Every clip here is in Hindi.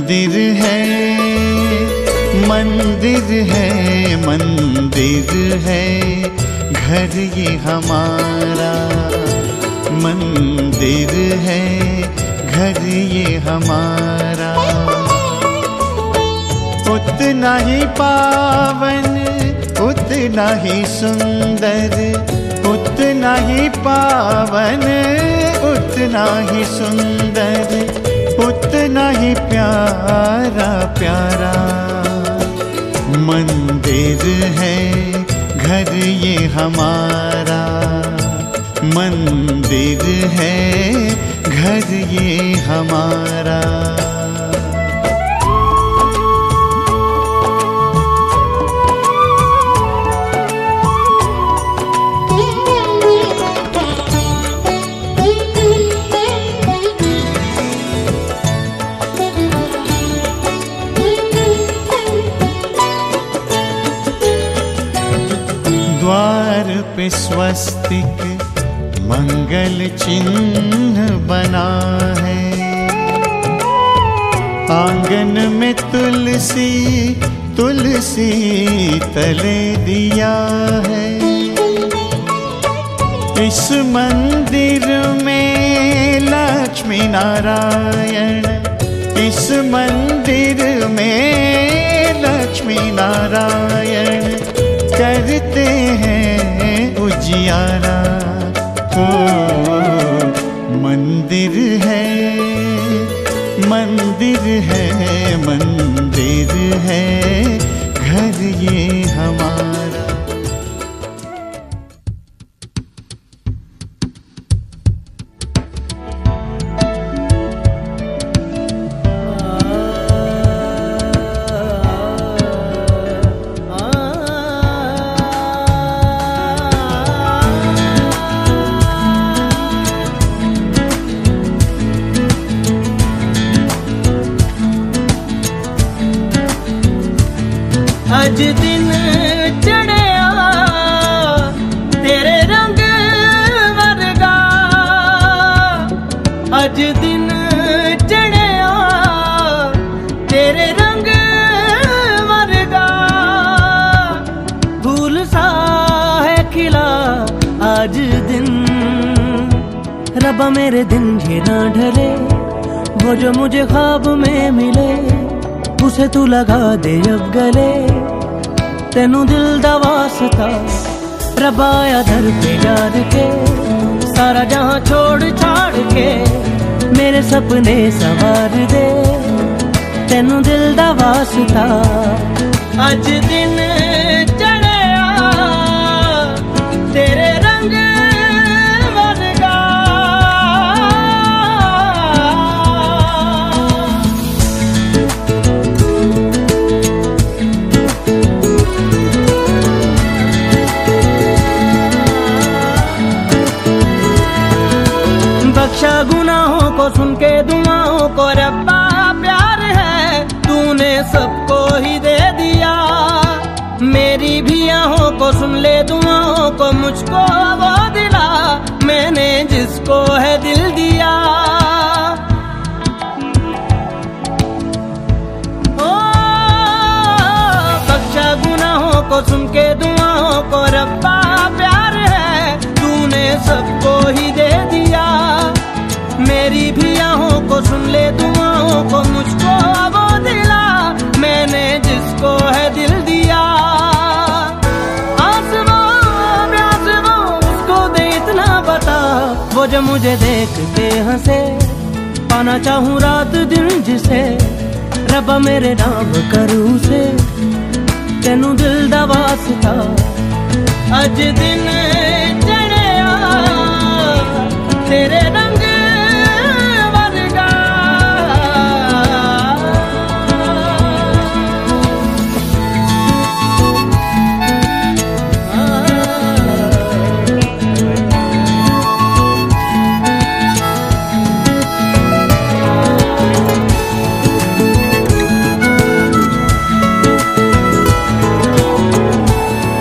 मंदिर है, मंदिर है, मंदिर है घर ये हमारा। मंदिर है घर ये हमारा। उतना ही पावन, उतना ही सुंदर, उतना ही पावन, उतना ही सुंदर, उतना ही प्यारा प्यारा। मंदिर है घर ये हमारा। मंदिर है घर ये हमारा। द्वार पे स्वस्तिक मंगल चिन्ह बना है। आंगन में तुलसी, तुलसी तले दिया है। इस मंदिर में लक्ष्मी नारायण, इस मंदिर में लक्ष्मी नारायण करते हैं उजियारा। ओ मंदिर है, मंदिर है, मंदिर है घर ये हमारा। अज दिन चढ़िया तेरे रंग वर्गा। अज दिन चढ़िया तेरे रंग वर्गा। फूल सा है खिला आज दिन। रब्बा मेरे दिन ये ना ढले, वो जो मुझे ख्वाब में मिले उसे तू लगा दे अब गले। तेनू दिल दा वास्ता रब्बा आया दर पे डाल के। सारा जहां छोड़ छाड़ के मेरे सपने संवार दे। तेनू दिल दा वास्ता अज दिन चढ़िया तेरे रंग वर्गा। बख्शा गुनाहों को सुन के दुआओं को रब्बा प्यार है तूने सबको ही दे दिया। मेरी भी आहों को सुन ले दुआओं को मुझको वो दिला मैंने जिसको है दिल दिया। ओ बख्शा गुनाहों को सुन के दुआओं को रब्बा प्यार है तूने सबको ही दे दिया। मेरी भी आहों को सुन ले दुआओं को मुझको वो दिला मैंने जिसको है दिल दिया। आसमां ब्यासमां उसको दे इतना बता वो जो मुझे देख के हंसे। पाना चाहूँ रात दिन जिसे रब्बा मेरे नाम करूँ से। तेनू दिल दा वास्ता अज दिन चढ़िया तेरे रंग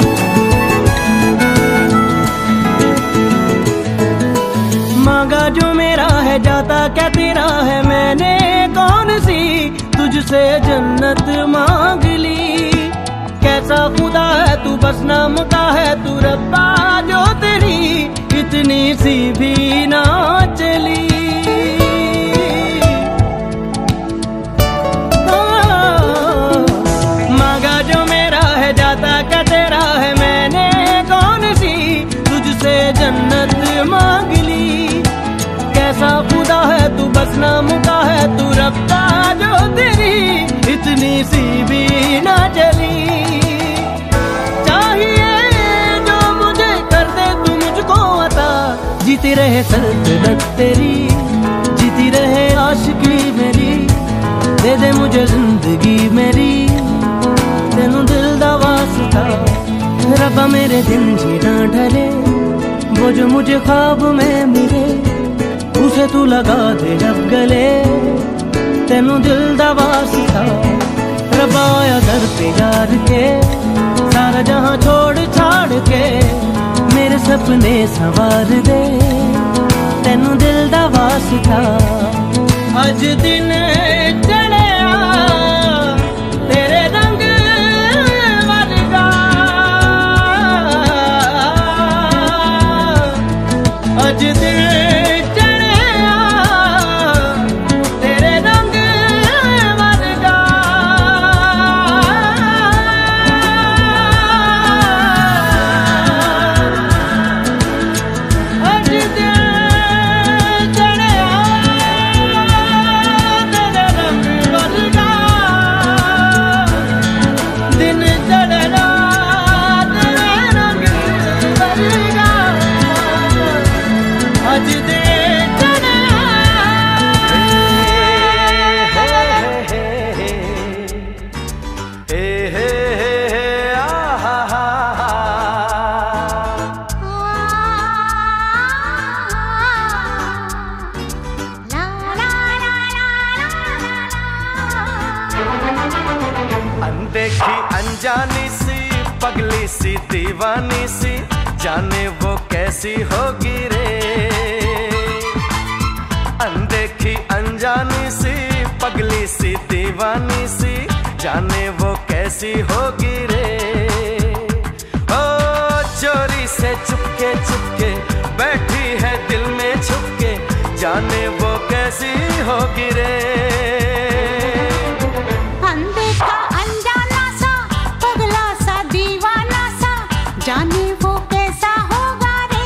मांगा जो तुझसे जन्नत मांग ली। कैसा खुदा है तू, बस नाम का है तू रब्बा, जो तेरी इतनी सी भी ना चली। मांगा जो मेरा है, जाता क्या तेरा है, मैंने कौन सी तुझसे जन्नत मांग ली। कैसा खुदा है तू, बस नाम का है तू रब्बा, जो तेरी इतनी सी भी ना चली। चाहिए जो मुझे कर दे तू मुझको अता, जीती रहे सल्तनत तेरी, जीती रहे आशिकी मेरी। दे दे मुझे जिंदगी मेरी, तेनू दिल दा वास्ता। रब्बा मेरे दिन जीना ढले, वो जो मुझे ख्वाब में मिले, उसे तू लगा दे जब गले, तेनू दिल दा वास्ता। रब्बा आया दर पे यार के, सारा जहां छोड़ छाड़ के, मेरे सपने संवार दे, तेनू दिल दा वास्ता। अज दिन चढ़िया तेरे रंग वर्गा, अज दिन अनदेखी अनजानी सी पगली सी दीवानी सी, जाने वो कैसी होगी रे। अनदेखी अनजानी सी पगली सी दीवानी सी, जाने वो कैसी होगी रे। ओ चोरी से चुपके चुपके बैठी है दिल में छुपके, जाने वो कैसी होगी रे। जाने वो कैसा होगा रे।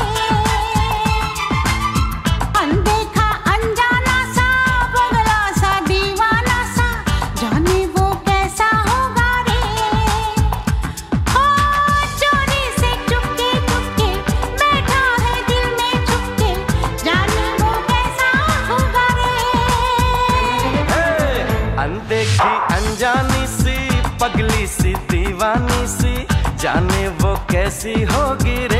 अनदेखा अनजाना सा, पगला सा, दीवाना सा, जाने वो कैसा होगा रे। ओ चोरी से चुपके चुपके बैठा है दिल में छुपके, जाने वो कैसा होगा रे। अनदेखी अनजानी सी पगली सी दीवानी सी, जाने वो कैसी होगी रे।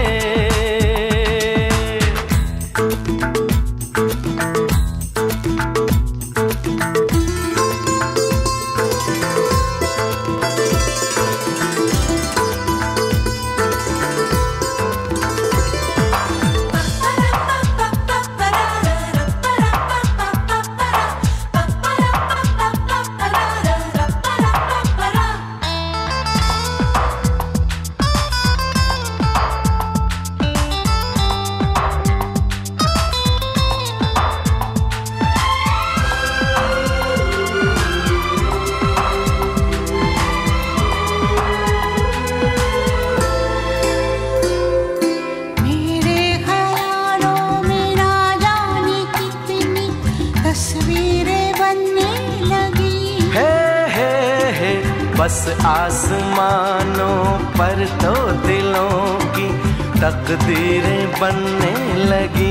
बस आसमानों पर तो दिलों की तकदीरें बनने लगी।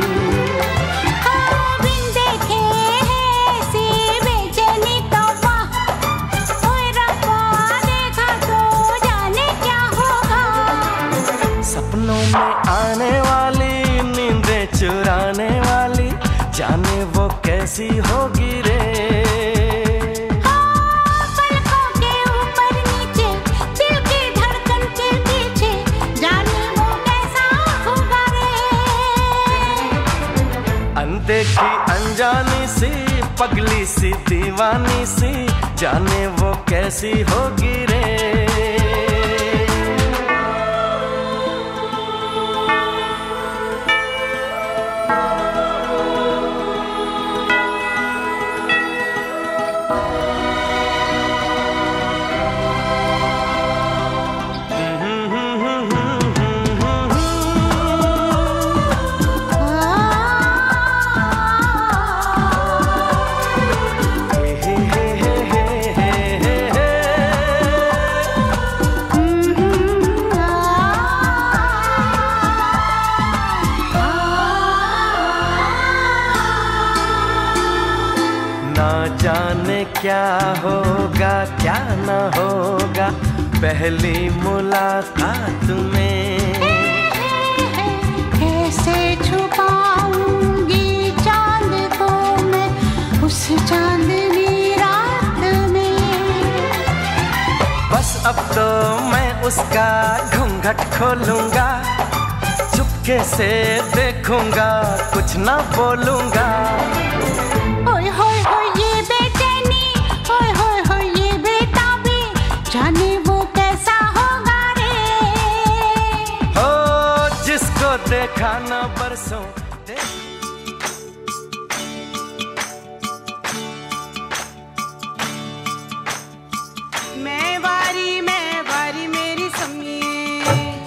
सपनों में आने वाली नींदें चुराने वाली, जाने वो कैसी होगी रे। अनदेखी अनजानी सी पगली सी दीवानी सी, जाने वो कैसी होगी रे। जाने क्या होगा क्या न होगा पहली मुलाकात में। कैसे छुपाऊंगी चांद को मैं उस चांदनी रात में। बस अब तो मैं उसका घूंघट खोलूंगा, चुपके से देखूंगा, कुछ ना बोलूंगा। ओए होए होए ये बेचैनी, ओए होए होए ये बेताबी, जाने वो कैसा होगा रे। हो जिसको देखा न बरसों मैं वारी मेरी सम्मी।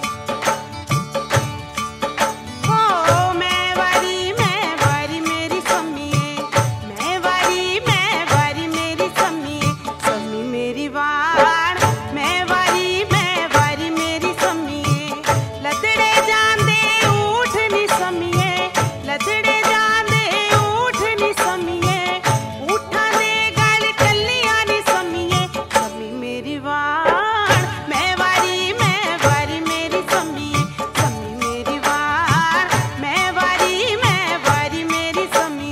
ओ मैं वारी मेरी सम्मी। मैं वारी मेरी सम्मी। सम्मी मेरी वार मैं वारी मेरी सम्मी। लदड़े जांदे ऊठ नी सम्मीए, लदड़े जांदे ऊठ नी सम्मीए, ऊठा दे गल टल्लियां नी सम्मीए। सम्मी मेरी वार मैं वारी मेरी सम्मी। सम्मी मेरी वार मैं वारी मेरी सम्मी।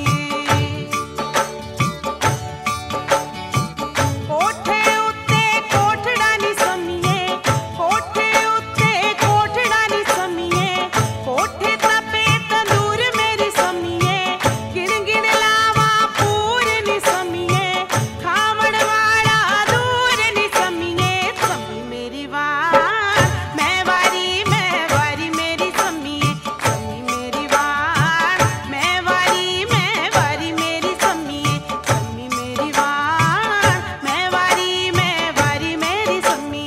कोठे उत्ते कोठड़ा नी सम्मीए, कोठे उत्ते कोठड़ा नी सम्मीए, कोठे तपे तंदूर मेरी सम्मीए, गिण गिण लावा पूर नी सम्मीए, खावण वाला दूर नी सम्मीए। सम्मी मेरी वार मैं वारी मेरी सम्मी। सम्मी मेरी वार मैं वारी मेरी सम्मी। सम्मी मेरी वार मैं वारी मेरी सम्मी।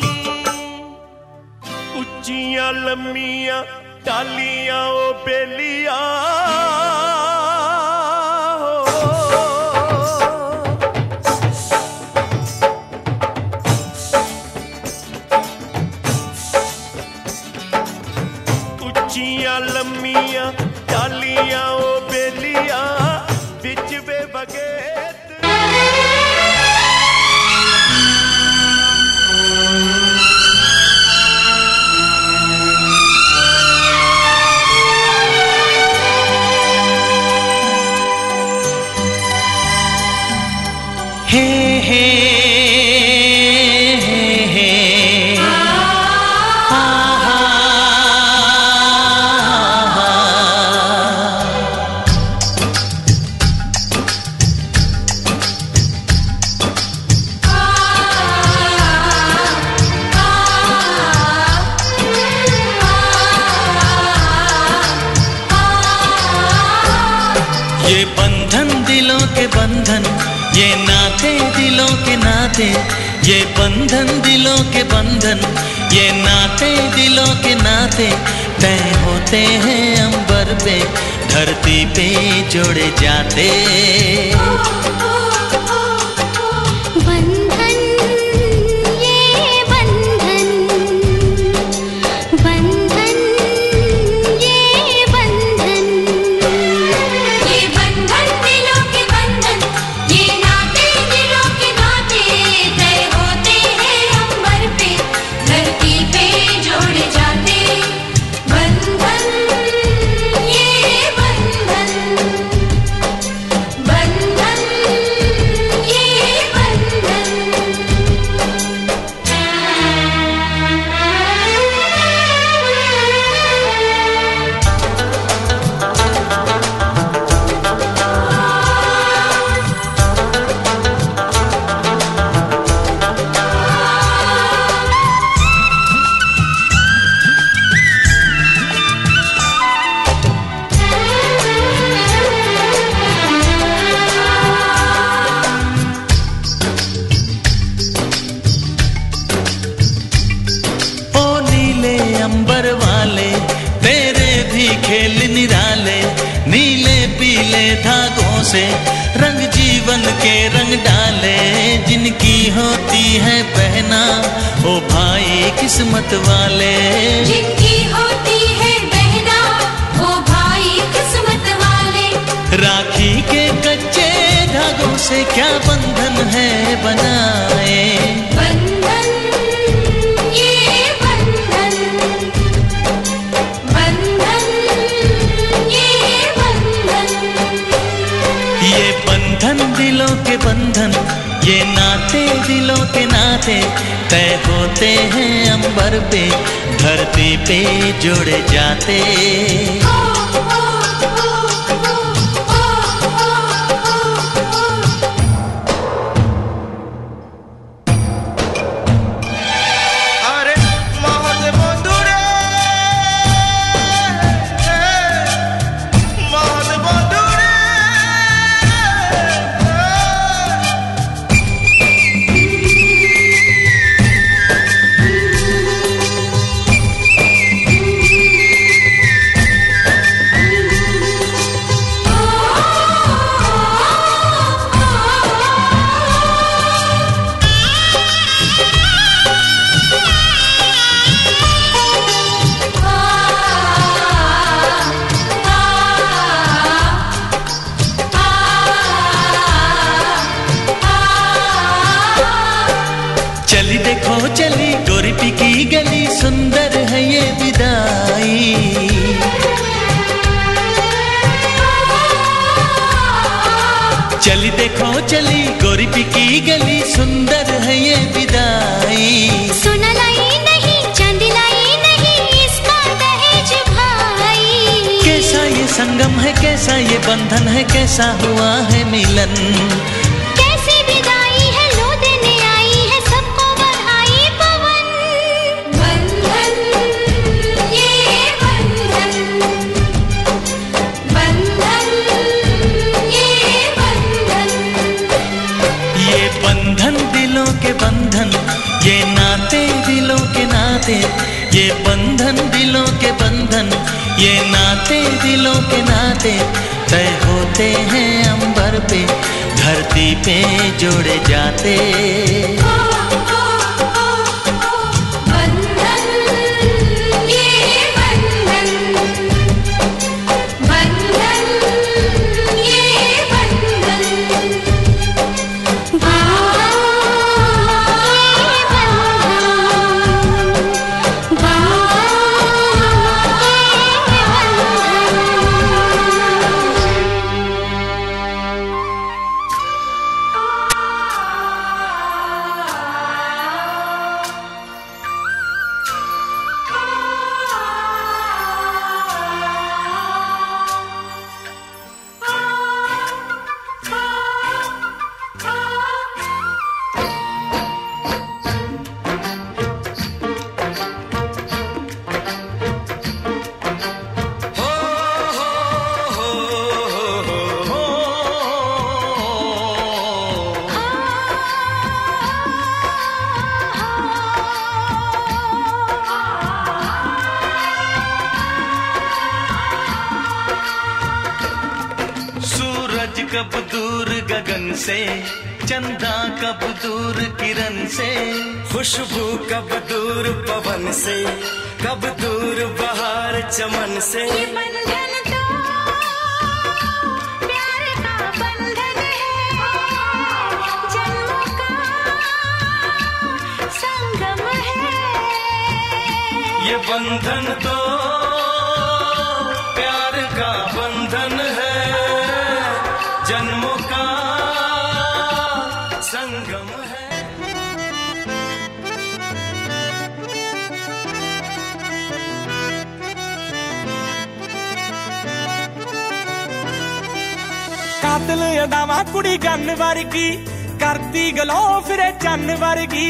ਉੱਚੀਆਂ ਲੰਮੀਆਂ ਟਾਲੀਆਂ ਉਹ ਬੇਲੀਆਂ ਉੱਚੀਆਂ ਲੰਮੀਆਂ ਟਾਲੀਆਂ ਉਹ ਬੇਲੀਆਂ ਵਿੱਚ ਵੇ ਬਗੇਤ। ये बंधन दिलों के बंधन, ये नाते दिलों के नाते, ये बंधन दिलों के बंधन, ये नाते दिलों के नाते तय होते हैं अंबर पे, धरती पे जोड़े जाते। बंधन ये बंधन, बंधन ये बंधन, ये बंधन दिलों के बंधन, ये नाते दिलों के नाते तय होते हैं अंबर पे, धरती पे जोड़े जाते। बंधन ये बंधन, बंधन ये बंधन। अंबर वाले, तेरे भी खेल निराले, नीले पीले धागों से रंग जीवन के रंग डाले। जिनकी होती है बहना ओ भाई किस्मत वाले, जिनकी होती है बहना ओ भाई किस्मत वाले। राखी के कच्चे धागों से क्या बंधन है बनाए, बंधन ये बंधन, बंधन ये बंधन। ये बंधन दिलों के बंधन, ये नाते दिलों के नाते, तय होते हैं अंबर पे, धरती पे जोड़े जाते। चली देखो चली गोरी पी की गली, सुंदर है ये विदाई। चली देखो चली गोरी पी की गली, सुंदर है ये विदाई। सोना लाई नहीं चांदी लाई नहीं, इसका दहेज भाई। कैसा ये संगम है, कैसा ये बंधन है, कैसा हुआ है मिलन। कैसी विदाई है लो देने आई है, सबको बधाई पवन। बंधन ये बंधन, बंधन ये बंधन। ये बंधन दिलों के बंधन, ये नाते दिलों के नाते, ये बंधन दिलों के बंधन, ये नाते दिलों के नाते, तय होते हैं अंबर पे, धरती पे जोड़े जाते। बंधन ये बंधन, बंधन ये बंधन। कब दूर गगन से, चंदा कब दूर किरण से, खुशबू कब दूर पवन से, कब दूर बहार चमन से। ये बंधन तो प्यार का बंधन है, जन्मों का संगम है। ये बंधन तो प्यार का बंधन है, जन्मों का संगम है। कातिल अदावा कुड़ी गन वर्गी, करती गलो फिरे चन्न वर्गी।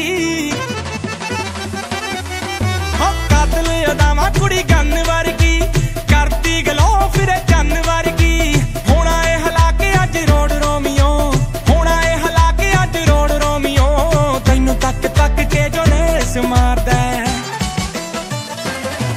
कातिल अदावा कुड़ी गन वर्गी, करती गलो फिरे चन्न वर्गी। होना है हलाके अज रोड रोमियो, होना है हलाके अज रोड रोमियो। तैनू तक तक के जो नेस मारदा,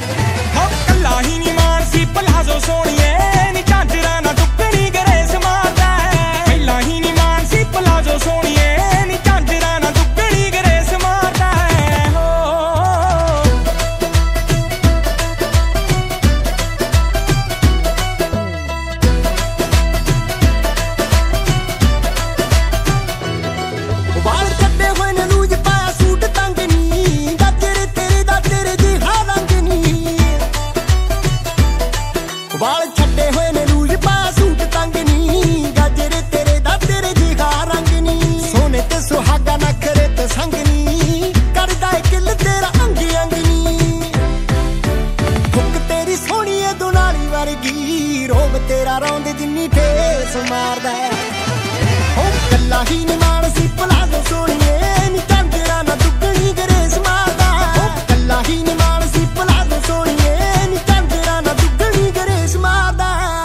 मारदा ओ कल्ला ही नी मानसी पलाजो सोनिए नी झांजरा ना दुगनी ग्रेस मारदा ओ कल्ला ही नी मानसी पलाजो सोनिए नी झांजरा ना दुगनी ग्रेस मारदा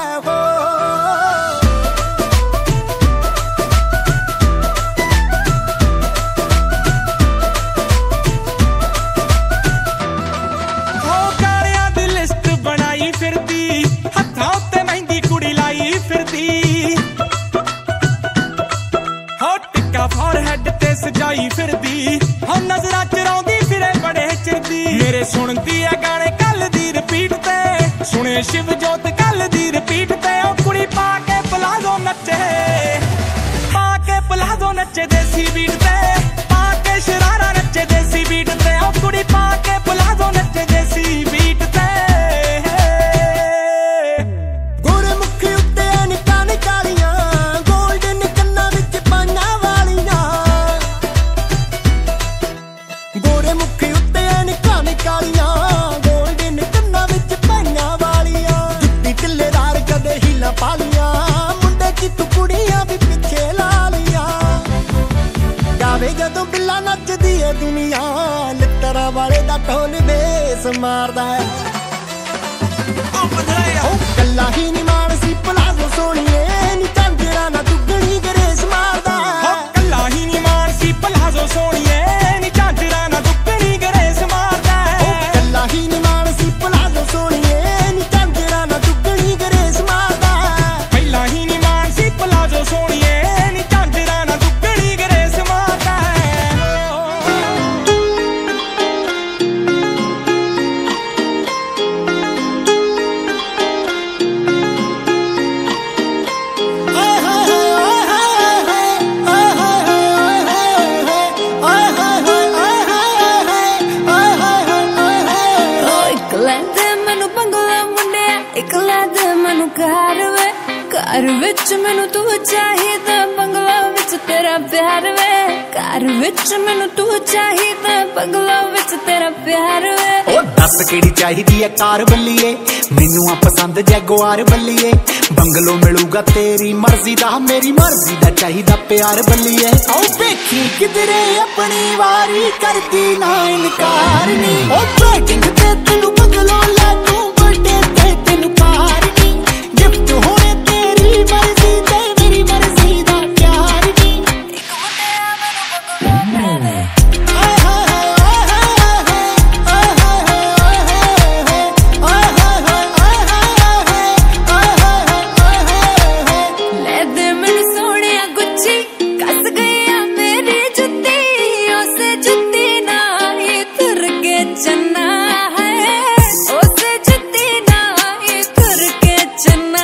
सजाई फिरदी हम नजरा चराउंदी फिरे बड़े चिरदी मेरे सुनदी है गाने कल दी रिपीट ते सुने शिव जोत कल दी रिपीट ते ओ कुड़ी पाके पलाजो नचे देसी बीट ते पाके शरारा नचे देसी बीट ते ओ कुड़ी पाके पलाजो नचे देसी बीट ते गोरे मुखी उत्ते निका निकालियां गोल्डन कन्ना विच पाइयां वालियां गोरे मुखी उत्ते निका निकालियां गोल्डन कन्ना विच पाइयां वालियां जुत्ती टिल्लेदार कदे हीला पालियां मुंडे की तू कुड़ियां भी पिछे ला लियां गावे जदों बिल्ला नचदी है दुनिया लित्तरा वाले दा ढोल बेस मारदा है ओ कल्ला ही नी मानसी पलाजो सोनिए नी झांजरा ना दुगनी ग्रेस मारदा हो कल्ला ही नी मानसी पलाजो सोनिए नी झांजरा ना दुगनी ग्रेस मारदा ओ कल्ला ही नी मानसी पलाजो सोनिए नी झांजरा ना दुगनी ग्रेस मारदा पहला ही नी मानसी पलाजो सोनिए नी झांजरा ना दुगनी ग्रेस मारदा घर विच मैनू तू चाहिदा बंगला विच तेरा प्यार वे घर विच मैनू तू चाहिदा बंगला विच तेरा प्यार वे ओ दस केड़ी चाहिदी है कार बल्लीए मैनू आ पसंद जैगुआर बल्लीए बंगलो मिलूगा तेरी मर्जी दा मेरी मर्जी दा चाहिदा प्यार बल्लीए ओ देखी किधरे अपनी वारी करदी ना इनकार नी ओ वेटिंग ते तेनू बंगलो ला दूं बर्थडे ते तेनू कार नी गिफ्ट होए तेरी मर्जी ते मेरी मर्जी दा प्यार नी ले दे मैनू सोहणिया गुच्छी कस गई मेरी जुत्ती उस जुत्ती नाल ही तुर के चन्ना है उस जुत्ती नाल ही तुर के चन्ना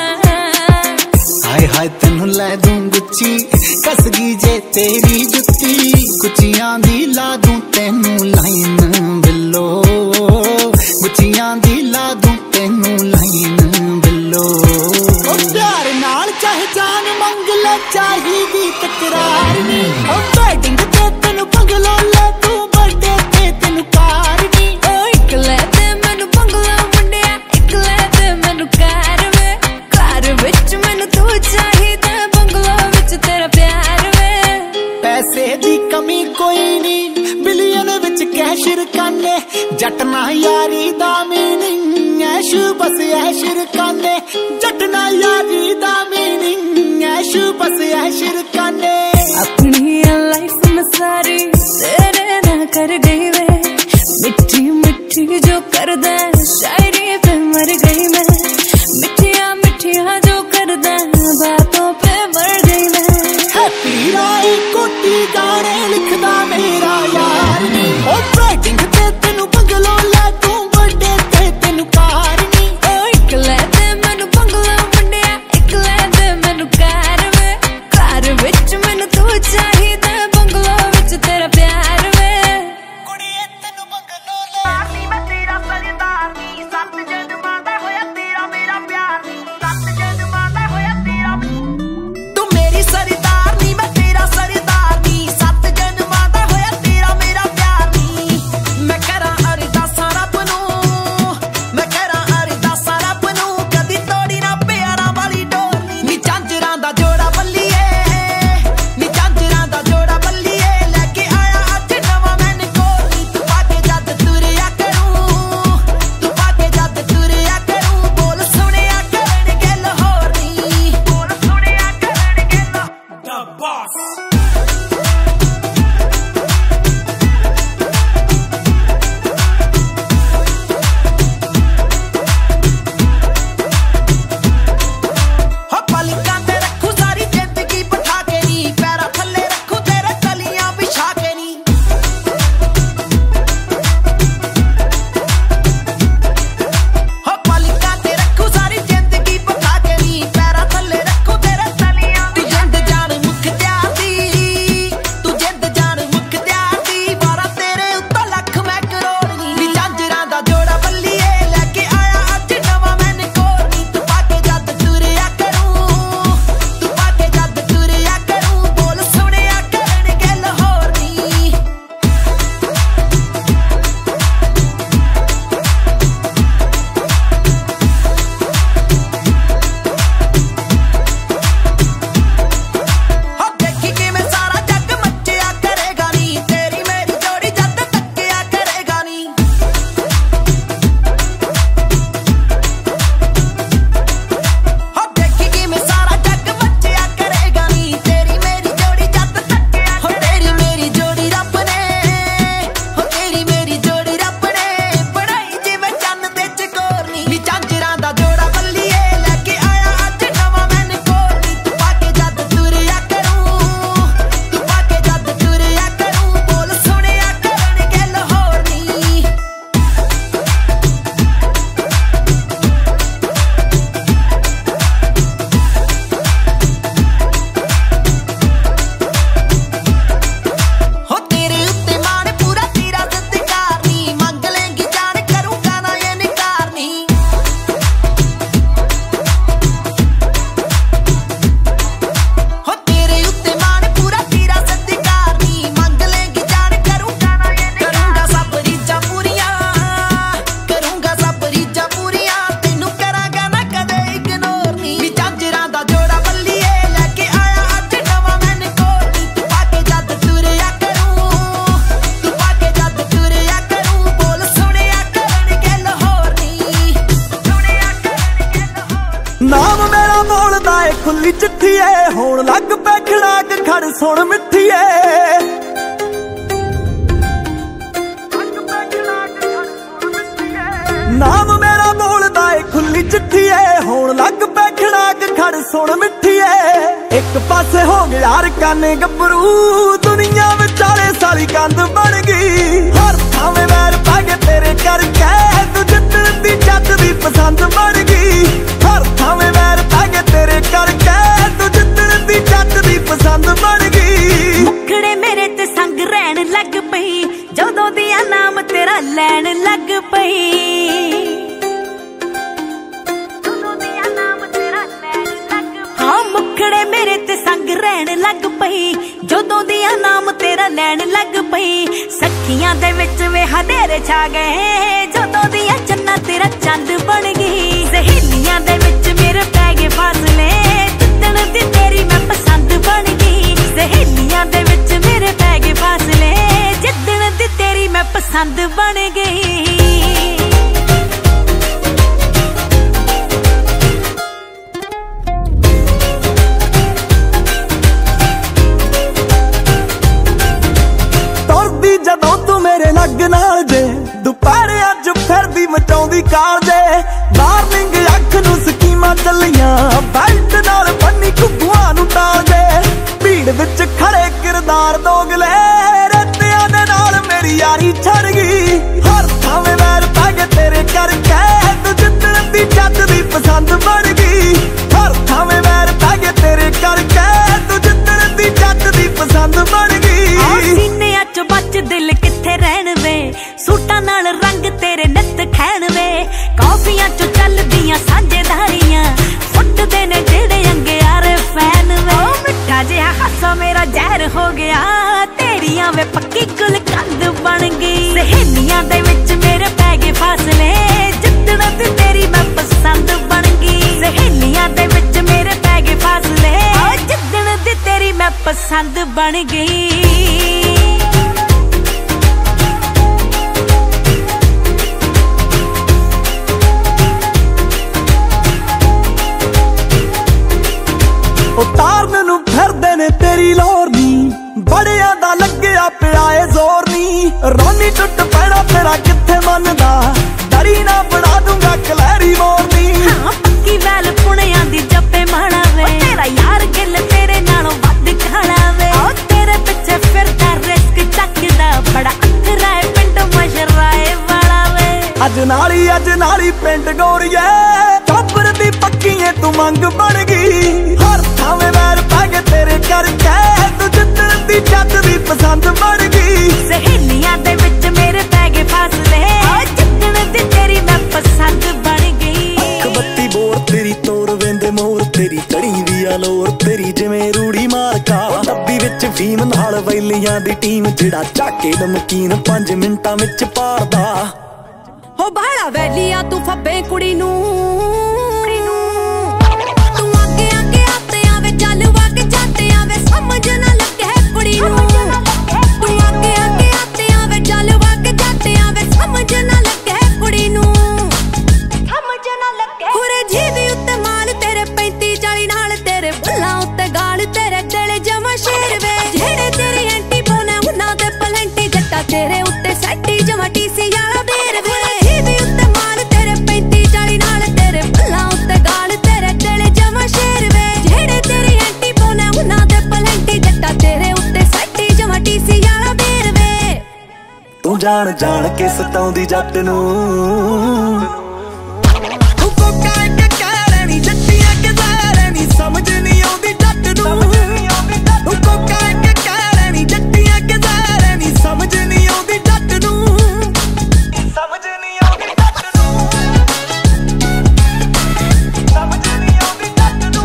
हाय हाय तेनू लै दूं गुच्छी कसगी जे तेरी जुत्ती गुच्छियां दी ला दूं तेनू लाइन बिल्लो गुच्छियां दी ला दूं तेनू लाइन बिल्लो ओ प्यार नाल चाहे जान मंग ले चाहिदी तकरार नी ओ वेडिंग ते तेनू बंगलो ले दूं बर्थडे ते तेनू कार नी ओ इक ले दे मैनू बंगला मुंडिया इक ले दे मैनू कार वे घर विच मैनू तू चाहिदा बंगला विच तेरा प्यार वे पैसे दी कमी कोई नी बिलियन विच कैश रकाने जट ना यारी दा मीनिंग ऐश बस ऐश रकाने जट ना यारी दा मीनिंग ऐश बस ऐश रकाने अपनी लाइफ में सारी तेरे ना कर गई वे मिठी मिठी जो कर दे शायरी पे मर गई मैं मिठिया मिठिया जो कर दे बातों पे मर गई मैं हैप्पी राय कोटी गाने लिखदा मेरा यार नी ओ वेडिंग ते तेनू बंगलो ला दूं बर्थडे ते तेनू कार नी ओ इक ले दे मैनू बंगला मुंडिया इक ले दे मैनू कार वे घर विच मैनू तू चाहिदा बंगला विच तेरा प्यार वे कुड़िए तेनू बंगलो ला नी मैं तेरा सरदार नी सत जन्मां दा होया तेरा मेरा प्यार नी सत जन्मां दा होया तेरा तू मेरी सरदार नी मैं तेरा सरदार नी सत जन्मां दा होया तेरा मेरा प्यार नी मैं करा अरदासां रब नूं मैं करा अरदासां रब नूं कदी तोड़ी ना प्यारां वाली डोर नी झांजरां दा जोड़ा खड़ सुन मिठिए नाम मेरा बोलदा ए खुली चिट्ठी है होण लग पै खड़ाक खड़ सुन मिठिए एक पासे हो गया यार काने गबरू दुनिया विचाले साली कंध बन गई हर थावे वैर पै गए तेरे करके तू जितन दी जट दी पसंद बन गई हर थावे वैर पै गए तेरे करके तू जितन दी जट दी पसंद बन गई मुखड़े मेरे ते संग रहन लग पई जदों दिया नाम तेरा लैन लग पई मुखड़े मेरे ते संग रहन लग पई जदों दिया नाम तेरा लैन लग पई सखियां दे विच वे हनेरे छा गए जदों दिया चन्ना तेरा चंद बन गई सहेलियां दे विच मेरे पै गए फासले जिद्दण दी तेरी मैं पसंद बन गई सहेलियां दे विच मेरे पै गए फासले जिद्दण दी तेरी मैं पसंद बन गई जदों तू मेरे लग नाल जे दुपहरे अज फिरदी मचाउंदी कार जे डार्लिंग अख नू स्कीमां चलियां बेल्ट नाल बन्नी घुग्गुआं नू टाल जे भीड़ विच खड़े किरदार दोगले रत्तियां दे नाल मेरी यारी छड़ गई हर थावे वैर पै गए तेरे करके तू जितन दी जट दी पसंद बन गई हर थावे वैर पै गए तेरे करके तू जितन दी जट दी पसंद बन गई बच दिल किथे रहन वे सूटां नाल रंग तेरे नित खैन वे कॉफियां चो चलदियां साझेदारियां फुटदे ने जेड़े अंगियारे फैन वे मिठा जिहा हासा मेरा जहर हो गया तेरियां वे पक्की गुलकंद बन गई सहेलियां दे विच मेरे पै गए फासले जिद्दण दी तेरी मैं पसंद बन गई सहेलियां दे विच मेरे पै गए फासले जिद्दण दी तेरी मैं पसंद बन गई उतारन नू फिरदे ने तेरी लोर नी बड़िया दा लग्या पिया ए जोर नी रानी टुट पैना तेरा किथे मनदा डरी ना बना दूंगा कलैरी मोरनी पक्की वैल पुणियां दी जप्पे माणा वे तेरा यार गिल तेरे नालों वध खाना वे तेरे पिछे फिरदा रिस्क चकदा बड़ा अखरा है पिंड मशराए वाला वे अज नाली पिंड गोरिए चौपर दी पक्कीए तू मंग बन गई हर थावे वैर पै गए तेरे करके तू जितन दी जट दी पसंद बन गई सहेलियां दे विच मेरे पै गए फासले जितन दी तेरी मैं पसंद बन गई अख बत्ती बोर तेरी तोर वेंदे मोर तेरी चढ़ी दी अलोर तेरी जिवें रूड़ी मारका डब्बी विच फीम नाल वैलियां दी टीम जिहड़ा झाके नमकीन 5 मिंटां विच पारदा हो बाड़ा वैलिया तू फब्बे कुड़ी नू तू आगे आगे आते आवे चल वाके जाते आवे समझ ना लगे कुड़ी नू तू आगे आगे आते आवे चल वाके जाते आवे समझ ना लगे कुड़ी नू समझ ना लगे पूरे जीवी उत्ते माल तेरे 35-40 नाल तेरे बुल्ला उत्ते गाल तेरे गले जमा शेर वे जेड़े तेरी एंटी बोने उन्ना दे पलंटी जट्टा तेरे उत्ते सैटी जमा टीसी वाला बेर वे तू जान जान के सताउंदी जट नू तू कोका के कहरनी जट्टियां के ज़हरनी समझ नहीं आउंदी जट नू तू कोका के कहरनी जट्टियां के ज़हरनी समझ नहीं आउंदी जट नू समझ नहीं आउंदी जट नू समझ नहीं आउंदी जट नू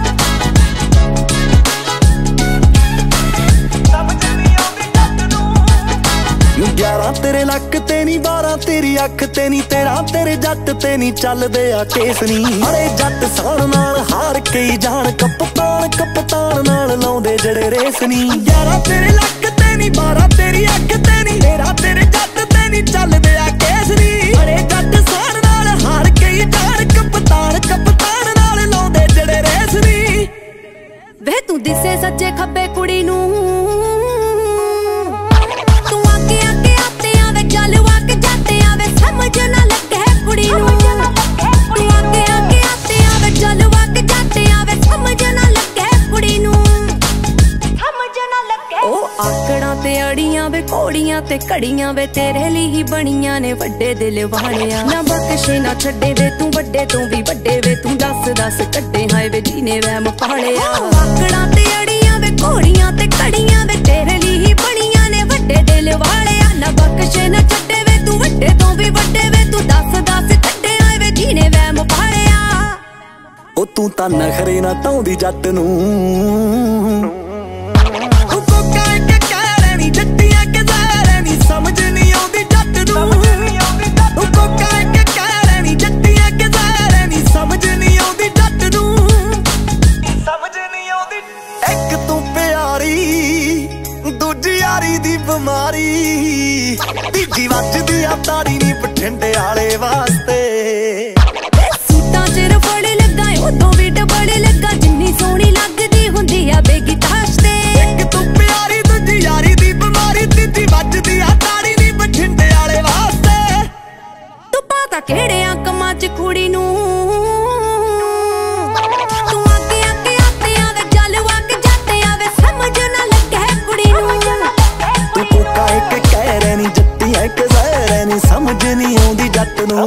समझ नहीं आउंदी जट नू 11 तेरे लक ते नी 12 तेरी अख ते नी 13 तेरे जट ते नी चलदे आ केस नी अरे जट साण नाल हार के जान कप्तान नाल लाउंदे जड़े रेस नी 11 तेरे लक ते नी 12 तेरी अख ते नी 13 तेरे जट ते नी चलदे आ केस नी अरे जट साण नाल हार के जान कप्तान नाल लाउंदे जड़े रेस नी वे तू दिसे सच्चे खब्बे कुड़ी नू घड़ियां ते घड़ियां वे तेरे लिए ही बनियां ने वड्डे दिल वालिया। ना बख्शे ना छड्डे वे तू वड्डे तो भी वड्डे वे तू दस दस कड्डे हाय वे जीने वैम पालिया। आकड़ां ते अड़ियां वे घोड़ियां ते घड़ियां वे तेरे लिए ही बनियां ने वड्डे दिल वालिया। ना बख्शे ना छड्डे वे तू वड्डे तो भी वड्डे वे तू दस दस कड्डे हाय वे जीने वैम पालिया। ओ तू तां नखरे ना ताउंदी जट नूं समझ नहीं आउंदी जट नूं। ओ कोका के कह रही जट्टियां के ज़ाहर नहीं समझ नहीं आउंदी जट नूं। समझ नहीं आउंदी एक तू प्यारी दूजी यारी दी बीमारी तीजी वजदी आ तारी नी बठिंडे वाले वास्ते। सूटां च रफड़े लगा उदों भी डबड़े लगा जिन्नी सोहनी लगदी हुंदी आ बेगी ताश ते। एक तू प्यारी दूजी यारी दी बीमारी तीजी वजदी आ तारी नी बठिंडे वाले वास्ते। तू पता किहड़ियां कमां च कुड़ी नूं तू आके आके आते आवे जल वग जाते आवे समझ ना लगे कुड़ी नूं। तू कोका के कह रही जट्टियां के ज़ाहर नहीं समझ नहीं आउंदी जट नूं।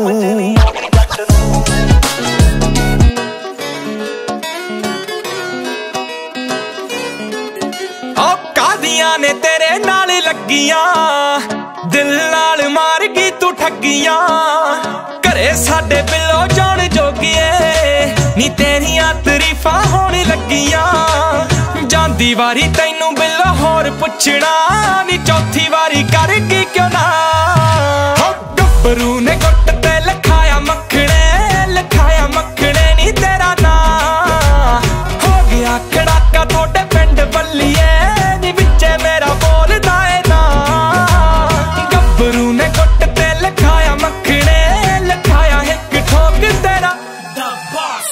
ने तेरे नाल लगियां दिल नाल मार गई तू ठगियां घरे साडे बिलो जान जोगिए नी तेरियां तरीफा होने लगियां। जांदी वारी तैनू बिलो होर पुछना नी चौथी वारी कर गई क्यों ना। गब्बरू ने गुट ते लिखाया मखने नी तेरा ना। हो गया खड़ाका थोड़े पिंड बल्लिए मेरा बोलदा है ना। गब्बरू ने गुट ते लिखाया मखने लिखाया एक ठोक तेरा द बॉस।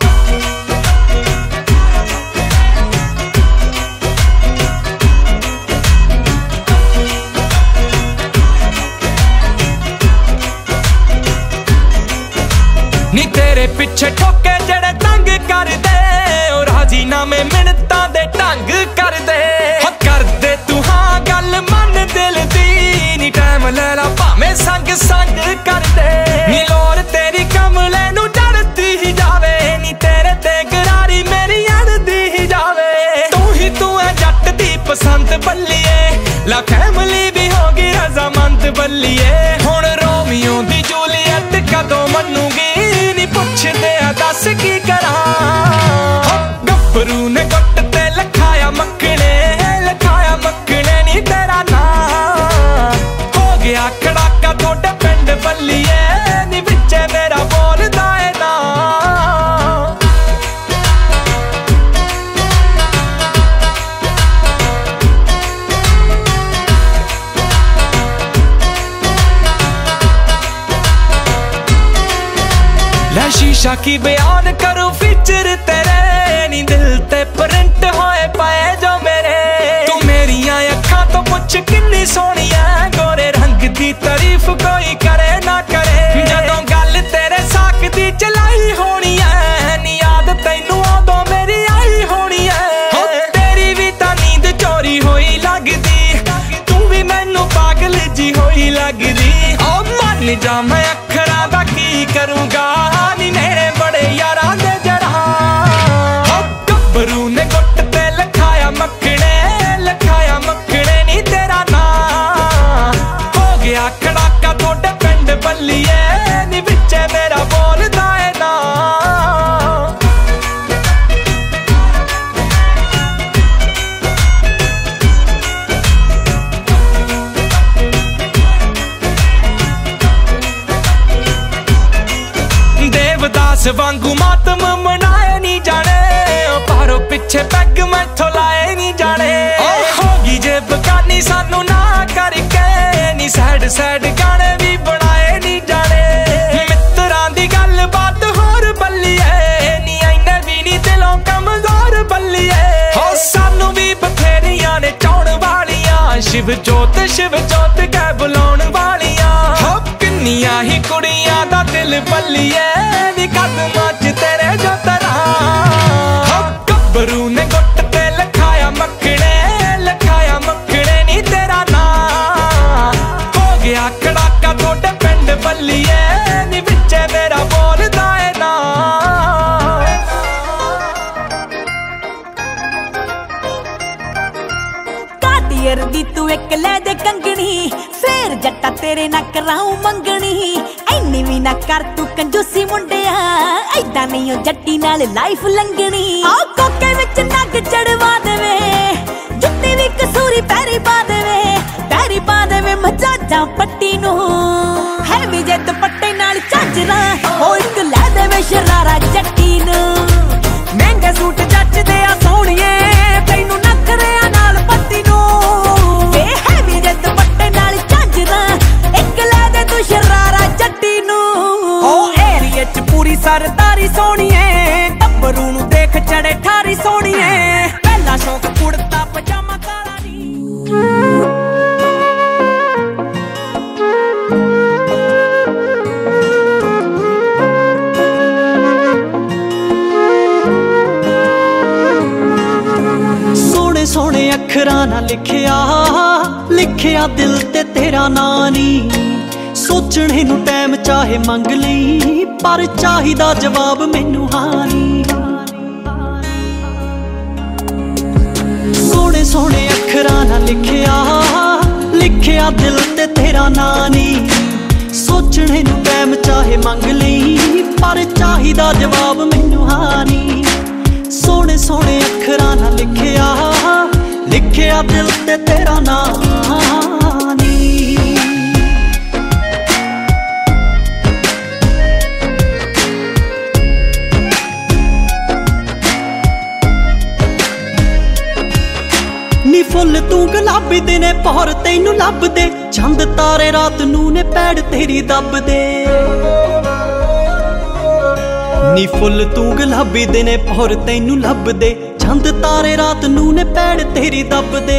नी तेरे पिछे ठोके जड़े तंग कर दे और राजी नामे मिन्नतां दे ढंग कर दे। लैला भावें संग संग कर दे नी लोर तेरी कमले नू चढ़ती ही जावे नी तेरे ते गरारी मेरी अड़दी ही जावे। तू है जट दी पसंद बल्लिए ला फैमिली भी होगी रजामंद बल्लिए। हुण रोमियो दी जूलियट कदों मनूगी नी पुछदे दस की करा। गब्बरू ने गुट ते लिखाया मखने नी तेरा ना। खड़ाका थोड़े पिंड बल्लिए नी बिच्चे मेरा बोलदा है ना। लै शीशा की बयान करूं फीचर तेरे नी दिल ते प्रिंट होए पाए जो मेरे। तू मेरियां अखां तो पुछ किन्नी सोहनी है गोरे रंग दी तारीफ कोई करे ना करे। जदों गल तेरे साक दी चलाई होनी है नी याद तैनू उदों मेरी आई होनी है। तेरी भी तां नींद चोरी होई लगदी तू भी मैनू पागल जी होई लगदी। ओ मन जा मैं अखरां दा की करूंगा नी नेड़े बड़े यारां दे जड़ा। गब्बरू ने गुट ते लिखाया मखने नी तेरा ना। हो गया खड़ाका थोड़े पिंड बल्लिए नी बिच्चे मेरा बोलदा है ना। देवदास वांगू मातम मनाए नी जाने पारो पिछे पैग मैथों लाए नी जाने। होगी जे बगानी सानू ना करके नी सैड सैड गाने भी बनाए नी जाने। मित्रां दी गल बात होर बल्लिए नी आईने भी नी दिलों कमजोर बल्लिए। हो सानू भी बथेरियां ने चाउण वालियां शिव जोत कह बुलाउण वालियां। हो किन्नियां ही कुड़ियां दा दिल बल्लिए नी कदमां च तेरे जो तरा। गब्बरू ने गुट ते लिखाया मखने नी तेरा ना। तेरे ना कराऊं मंगनी इन्नी भी ना कर तू कंजूसी मुंडिया ऐदा नहीं हो जट्टी नाल लाइफ लंघनी आ कोके विच नग चढ़वा देवे जुत्ती भी कसूरी पैरी पा देवे मजाजा पट्टी नू है भी जे दुपट्टे नाल झांजरा ओ एक लै देवे शरारा जट्टी नू महंगे सूट जचदे आ सोहणीए तैनू नखरिया नाल पत्ती नू वे है भी जे दुपट्टे नाल झांजरा एक लै दे तू शरारा जट्टी नू ओ एरिया च पूरी सरदारी सोहणीए टब्बरू नू देख चढ़े ठारी सोहणीए पहला शौक कुड़ता पजामा काला नी सोने अखरां ना लिखिया दिल ते तेरा नां नी सोचने नू टाइम चाहे मंग लई पर चाहिदा जवाब मैनू हां नी सोने सोने अखरां ना लिखिया दिल ते तेरा नां नी सोचने नू टाइम चाहे मंग लई पर चाहिदा जवाब मैनू हां नी सोने सोने अखरां ना लिखिया दिल ते तेरा नां नी नी फुल तू गुलाबी दिने पौर तैनू लभदे चंद तारे रात नू ने पैड़ तेरी दबदे नी फुल तू गुलाबी दिने पौर तैनू लभदे चंद तारे रात नू ने पैड़ तेरी दबदे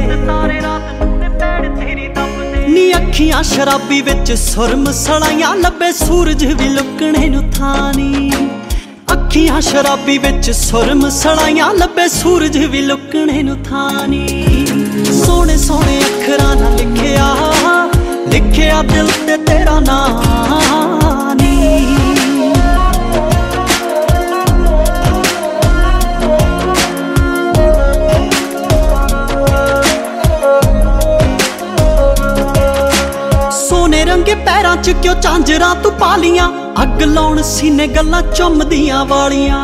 नी अखियां शराबी विच सुरम सड़ाइयां लब्बे सूरज भी लुकने नू थानी अखियां शराबी विच सुरम सड़ाइयां लब्बे सूरज भी लुकने नू थानी सोने सोने अखरां ना लिखिया दिल ते तेरा नां नी रंगे पैरां च क्यों झांजरां तू पालियां अग लाउण सीने गल्लां चुमदियां वालियां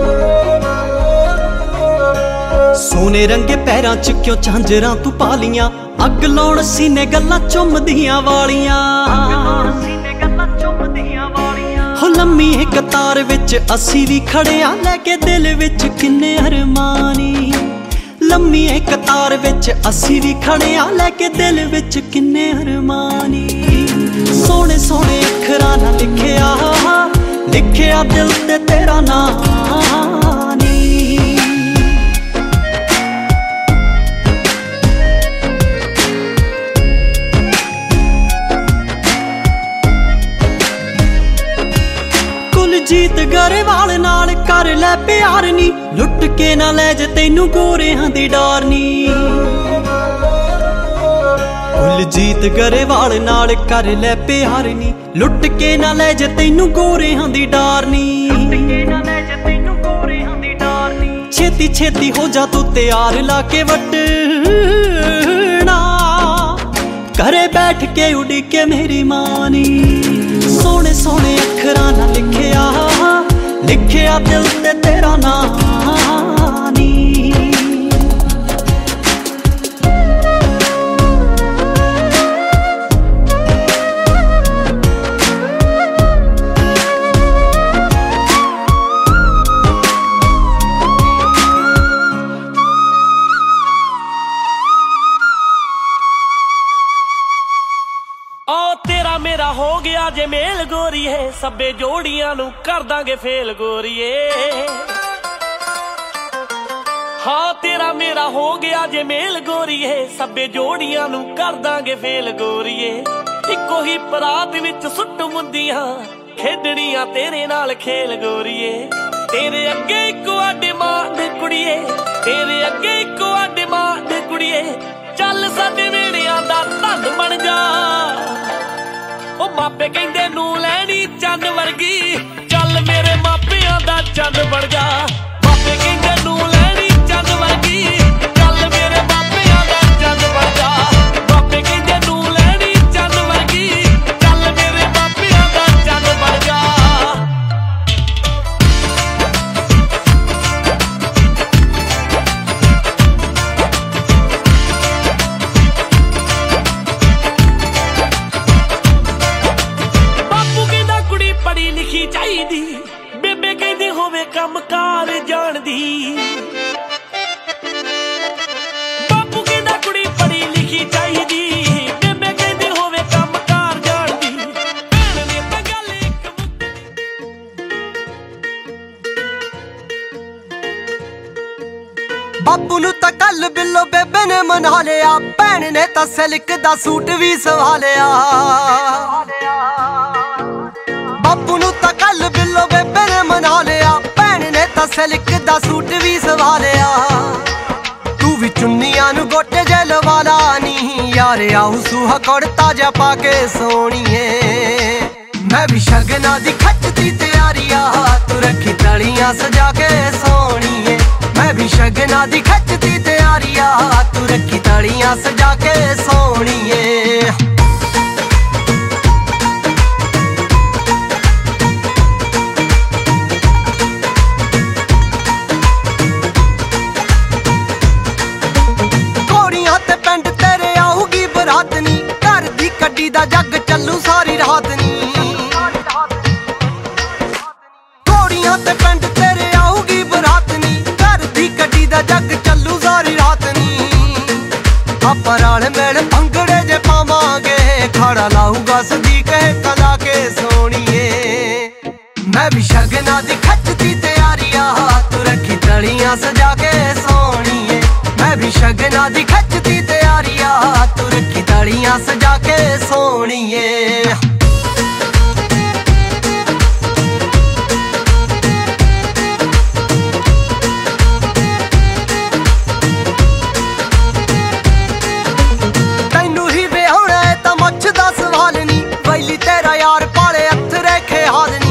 सोने रंगे पैरां च क्यों झांजरां तू पालियां अग लाउण सीने गल्लां चुमदियां वालियां हो लम्मी कतार विच असी भी खड़े आ लैके दिल विच किन्ने अरमानी लम्मी कतार विच असी भी खड़े आ लैके दिल विच किन्ने अरमानी सोने सोने अखरां ना लिखिया दिल ते तेरा नां नी कुलजीत गरेवाल नाल कर लै प्यार नी लुट के ना लै जे तैनू गोरियां दी डार नी कुलजीत गरेवाल नाल कर लै प्यार नी लुट के ना लै जे तैनू गोरियां दी डार नी छेती छेती हो जा तू तैयार लाके वटना घरे बैठ के उड़ी के मेरी मानी सोने सोने अखरां ना लिखिया दिल ते तेरा नां नी मेरा हो गया जे मेल गोरीए सब्बे जोड़ियां नू कर दांगे फेल गोरीए हाँ तेरा मेरा हो गया जे मेल गोरीए सब्बे जोड़ियां नू कर दांगे फेल गोरीए इको ही परात विच सुट मुंदियां खेडणियां तेरे नाल खेल गोरीए तेरे अगे इको डिमांड कुड़िए तेरे अगे इको डिमांड कुड़िए चल साडे वेड़ियां दा धन बन जा ओ मापे कहंदे नू लैनी चंद वर्गी चल मेरे मापियां दा चंद बन जा मापे कहंदे नू लैनी चंद वर्गी चल मेरे मापियां दा चंद बन जा मापे कहंदे नू लैनी चंद वर्गी मना लिया भैन ने तां सिल्क दा सूट भी सवा लिया बापू नू तां कल बिल्लो बेबे ने मना लिया भैन ने तां सिल्क दा सूट भी सवा लिया तू भी चुन्नियां नू गोटे जे लवा ला नी यार आऊ सूहा कुड़ता जा पाके सोणीए मैं भी शगना दी खचती तैयारिया तू रखी तलियां सजा के सोणीए मैं भी शगना दी खचती तैयारिया तू रखी तलियां सजा के सोणीए घोड़ियां ते पिंड तेरे आऊगी बरात नी घर दी कड्डी दा जग चलू सारी रात नी घोड़ियां ते पिंड तेरे आऊगी बरात नी घर दी कड्डी दा जग चलू सारी रात नी आपां रल मिल भंगड़े जे पावांगे खड़ा लाऊगा सदीक कला के सोणीए मैं भी शगना दी खचती तैयारिया तू रखी तलियां सजा के सोणीए मैं भी शगना दी खचती तैयारिया तू रखी तलियां सजा के सोणीए तैनू ही बेहोना है तां मुछ दा सवाल नी वैली तेरा यार पाले अथरे ख्याल नी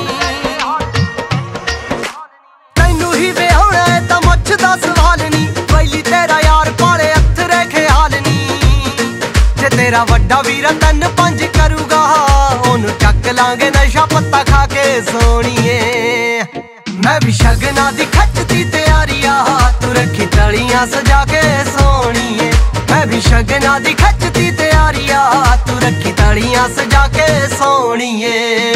तैनू ही बेहोना है तां मुछ दा सवाल नी वैली तेरा यार पाले अथरे ख्याल नी जे तेरा वड्डा वीर 3-5 करूगा ओनू चक लांगे नशा पत्ता खा के सोणीए मैं भी शगना दी खचती तैयारिया तू रखी तलियां सजा के सोणीए मैं भी शगना दी खचती तैयारिया तू रखी तलियां सजा के सोणीए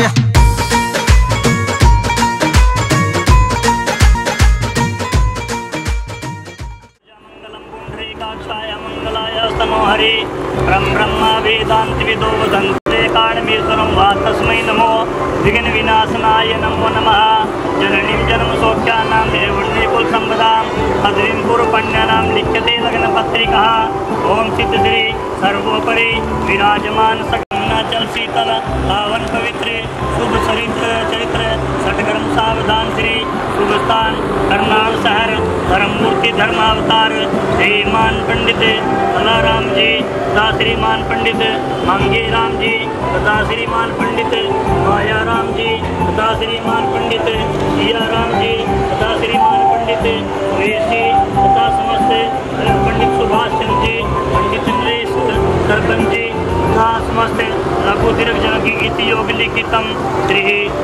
हरि ब्रह्मा वेदांत विदो वदन्ते कारणमीश्वरं वा तस्मै नमो विघ्न विनाशनाय नमो नमः जननीं जन्म सौख्यानां देवुर्णी कुलसम्पदां हद्रीं पूर्वपण्यानां लिख्यते लग्नपत्रिका ओम सिद्धश्री सर्वोपरि विराजमान सकलचल शीतल पावन पवित्र शुभ चरित्र सटकर्म सावधान श्री शुभ स्थान करनाल शहर धर्ममूर्ति धर्मावतार श्रीमान पंडित कलाराम जी तथा श्रीमान पंडित मंगे राम जी तथा श्रीमान पंडित माया राम जी तथा श्रीमान पंडित सिया राम जी तथा श्रीमान पंडित सुरेश जी तथा समस्त पंडित सुभाष चंद्र जी पंडित नरेश सरपंच जी तथा समस्त लघु दीर्घ जन की गीति योग लिखितम श्री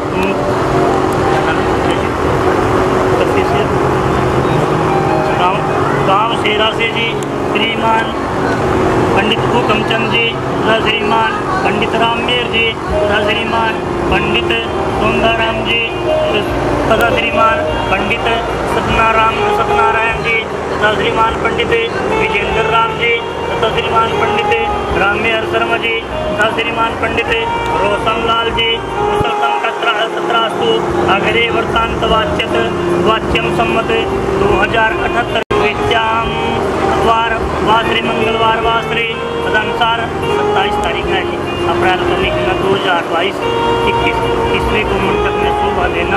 गाँव शेरा से जी श्रीमान पंडित हुकमचंद जी तथा श्रीमान पंडित राममेर जी तथा श्रीमान पंडित सोंदाराम जी तथा श्रीमान पंडित सत्यनारायण जी तथा श्रीमान पंडित विजेंद्र राम जी तथा श्रीमान पंडित रामेर शर्मा जी तथा श्रीमान पंडित रोशन लाल जी सत्रास्तु अग्रे वर्षांत वाच्यम सम्मत 2078 विद्याम वासरी मंगलवार वासरी तदनुसार 27 तारीख है जी अप्रैल का महीना 2022 21वीं को मुंडक में शोभा देना।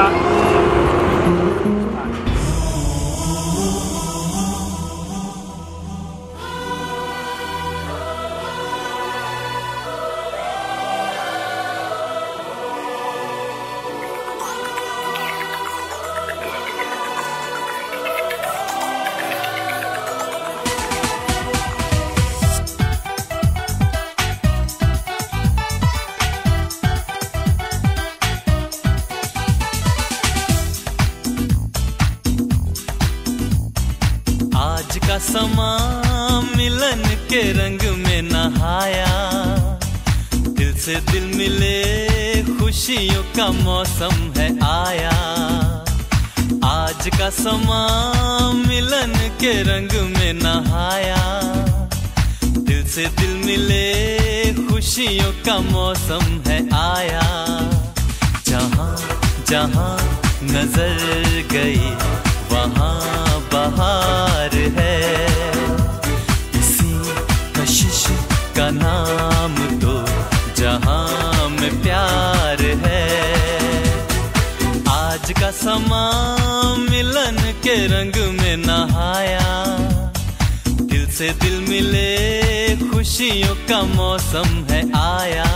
समा मिलन के रंग में नहाया दिल से दिल मिले खुशियों का मौसम है आया आज का समा मिलन के रंग में नहाया दिल से दिल मिले खुशियों का मौसम है आया जहाँ जहाँ नजर गई वहाँ बहार है उसका नाम तो जहां में प्यार है। आज का समा मिलन के रंग में नहाया, दिल से दिल मिले खुशियों का मौसम है आया।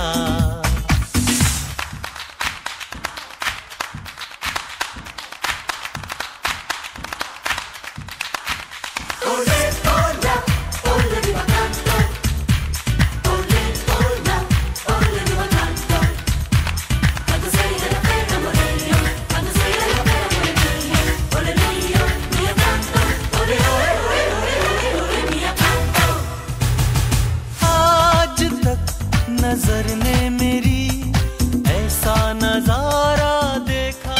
नजर ने मेरी ऐसा नजारा देखा।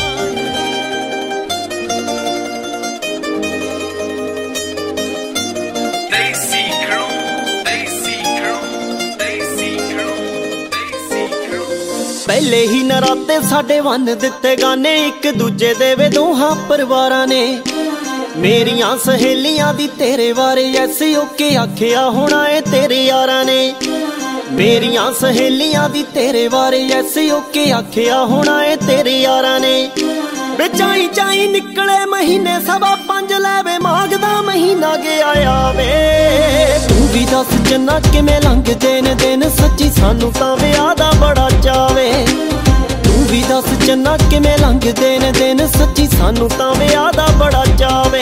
पहले ही नराते साडे वन दिते गाने, एक दूजे दे वे दोहां परिवारां ने। मेरियां सहेलियां दी तेरे बारे ऐसे ओके आखिया होना है तेरे यारां ने। मेरियां सहेलियां दी तेरे बारे ऐसे ओके आखिया होना है तेरे यारां ने। बेचाई चाई निकले महीने सवा 5 लैवे मांगदा महीना गया आवे। तू भी दस जन्ना किवें लंघदे ने दिन, सच्ची सानू तां विआह दा बड़ा चावे। तू भी दस जन्ना किवें लंघदे ने दिन, सच्ची सानू तां विआह दा बड़ा चावे।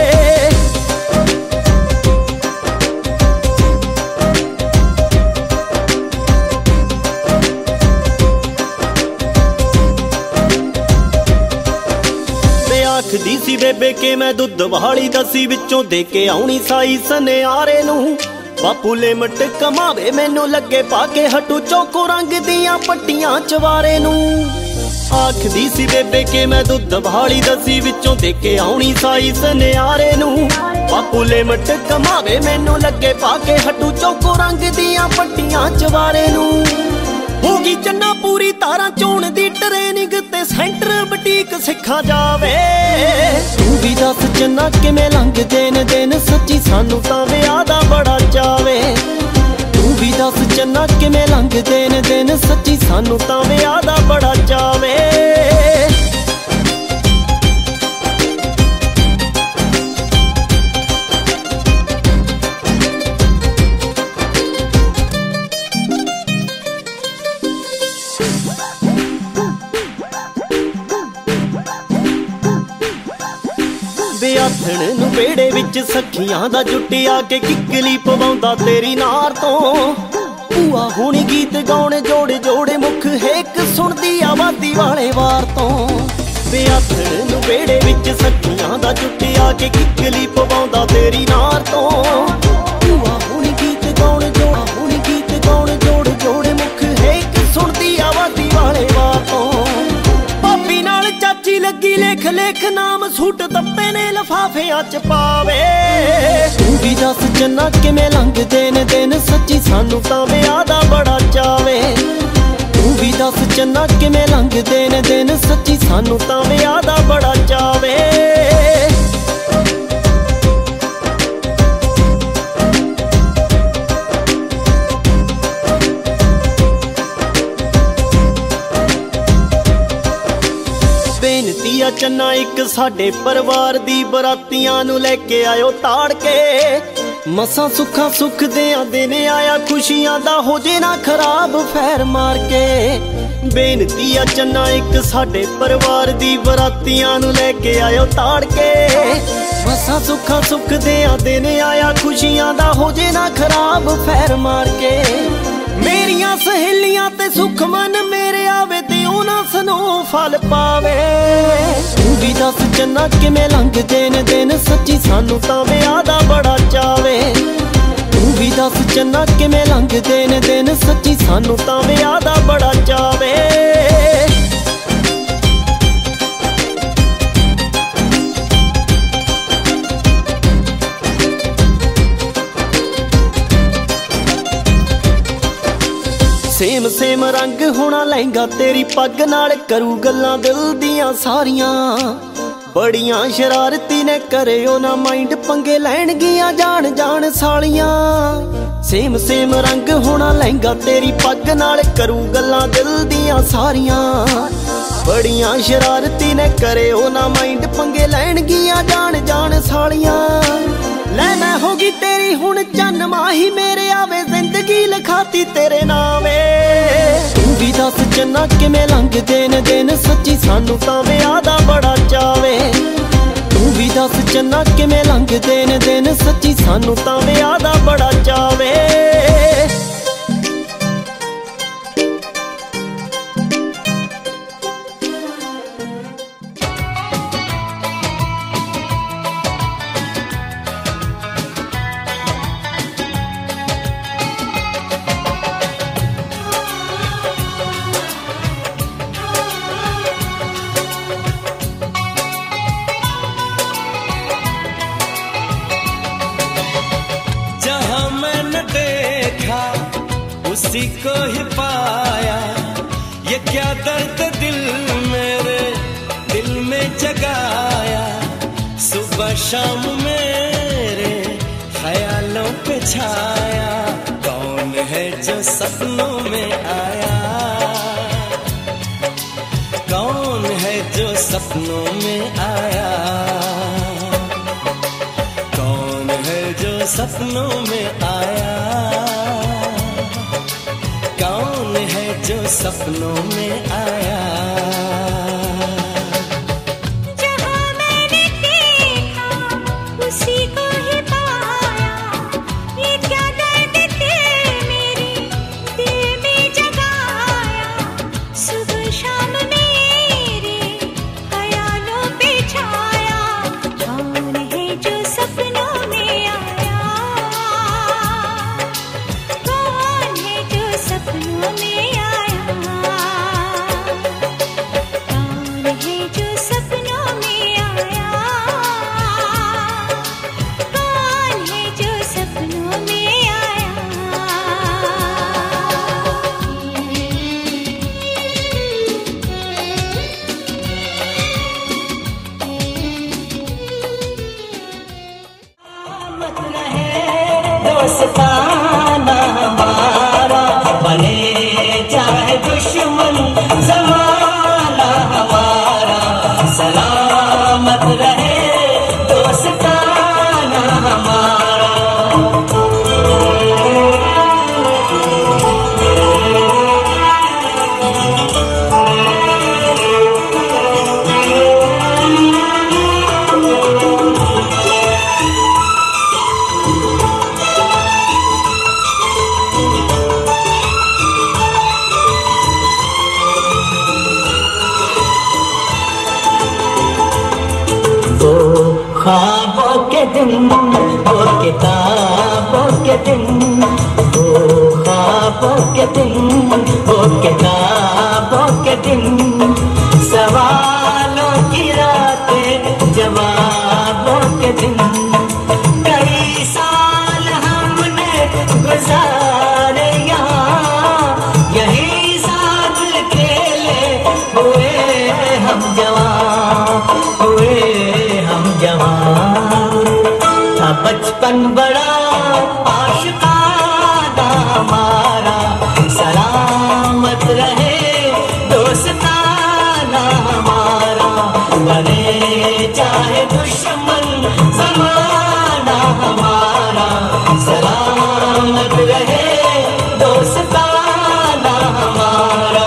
आखदी सी बेबे के मैं दुध वाली दसी, विचों दे के आउणी साई सनियारे नू। बापू लिमट कमावे मैनू लगे पाके हटू चौको रंग दियां पट्टियां चवारे नू। आखदी सी बेबे के मैं दुध वाली दसी, विचों दे के आउणी साई सनियारे नू। बापू लिमट कमावे मैनू लगे पाके हटू चौको रंग दियां पट्टियां चवारे नू। होगी चन्ना पूरी तारा चोण दी ट्रेनिंग ते सेंटर बुटीक सिखा जावे। तू भी दस चन्ना किवें लंघदे ने दिन, सच्ची सानू तां विआह दा बड़ा चावे। तू भी दस चन्ना किवें लंघदे ने दिन, सच्ची सानू तां विआह दा बड़ा चावे। बेआथण नू बेड़े विच सखियां दा जुटिया के किकली पवाउंदा तेरी नार तो। भूआ हुणी गीत गाउणे जोड़े जोड़े मुख हेक सुणदी आवादी वाले वार तो। बेआथण नू बेड़े विच सखियां दा जुटिया के किकली पवाउंदा तेरी नार तो। भूआ हुणी गीत गाउणे जोड़े जोड़े मुख हेक सुणदी आवादी वाले वार तो। भाभी नाल चाची लगी लेख लेख नाम सूट दप्पे ने लफाफियां च पावे। तू भी दस जन्ना किवें लंघदे ने दिन, सच्ची सानू तां विआह दा बड़ा चावे। तू भी दस जन्ना किवें लंघदे ने दिन, सच्ची सानू तां विआह दा बड़ा चावे। बेनती आ चन्ना एक साडे परिवार दी, बरातियां नू लैके आयो ताड़ के। मसां सुखा सुख देआं दिन आया, खुशियां दा हो जे ना खराब फैर मार के। बेनती आ चन्ना एक साडे परिवार दी, बरातियां नू लैके आयो ताड़ के। मसां सुखा सुख देआं दिन आया, खुशियां दा हो जे ना खराब फैर मार के। मेरियां सहेलियां ते सुख मन मेरे आवे ते उन्हां सनो फल पावे। तू भी दस चन्ना किवें लंघदे ने दिन, सच्ची सानू तां विआह दा बड़ा चावे। तू भी दस चन्ना किवें लंघदे ने दिन, सच्ची सानू तां विआह दा बड़ा चावे। सेम सेम रंग होना लहंगा तेरी पग नाल, करू गल्लां दिल दियां सारियां। बड़ियां शरारती ने करे ओ ना माइंड, पंगे लैणगियां जान जान सालियां। सेम सेम रंग होना लहंगा तेरी पग नाल करू गल्लां दिल दियां सारियां बड़ियां शरारती ने करे ओ ना माइंड पंगे लैणगियां जान जान सालियां ले मैं होगी तेरी हुण चन्न माही मेरे आवे जिंदगी लिखाती तेरे नावे तू भी दस चन्ना किवें लंघदे ने दिन सच्ची सानू तां विआह दा बड़ा चावे तू भी दस चन्ना किवें लंघदे ने दिन सच्ची सानू तां विआह दा बड़ा चावे उसी को ही पाया ये क्या दर्द दिल मेरे दिल में जगाया सुबह शाम मेरे ख्यालों पे छाया कौन है जो सपनों में आया कौन है जो सपनों में आया कौन है जो सपनों में आया कौन है जो सपनों में आया जहाँ मैंने देखा उसी को ही पाया ये क्या दर्द थे मेरे दिल में जगाया सुबह शाम मेरे ख्यालों पे छाया कौन है जो सपनों में आया कौन है जो सपनों में आया कौन है जो सपनों में आया कौन है जो सपनों में आया दोस्ताना हमारा बने चाहे दुश्मन ज़माना हमारा सलामत रहे दोस्ताना हमारा ख्वाबों के दिन वो किताबों के दिन वो ख्वाबों के दिन वो किताबों के दिन सवालों की रातें जवाबों के दिन कई साल हमने गुजारे यहाँ यही साथ खेले हुए हम जवान हुए था बचपन बड़ा आशिकाना हमारा सलामत रहे दोस्ताना हमारा बने चाहे दुश्मन ज़माना हमारा सलामत रहे दोस्ताना हमारा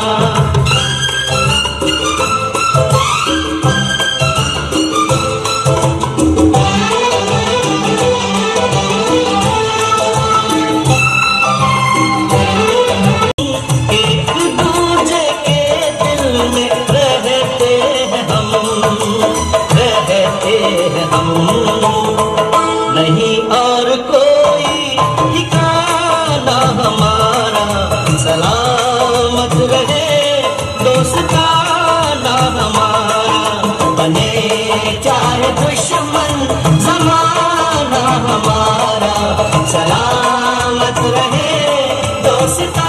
नहीं और कोई ठिकाना हमारा सलामत रहे दोस्ताना हमारा बने चाहे दुश्मन ज़माना हमारा सलामत रहे दोस्ताना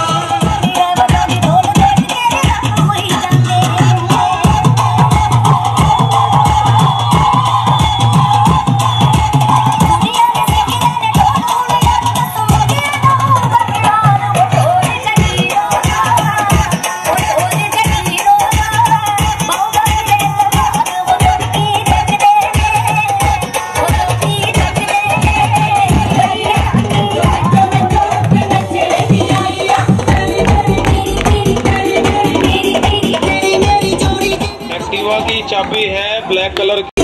की चाबी है ब्लैक कलर की।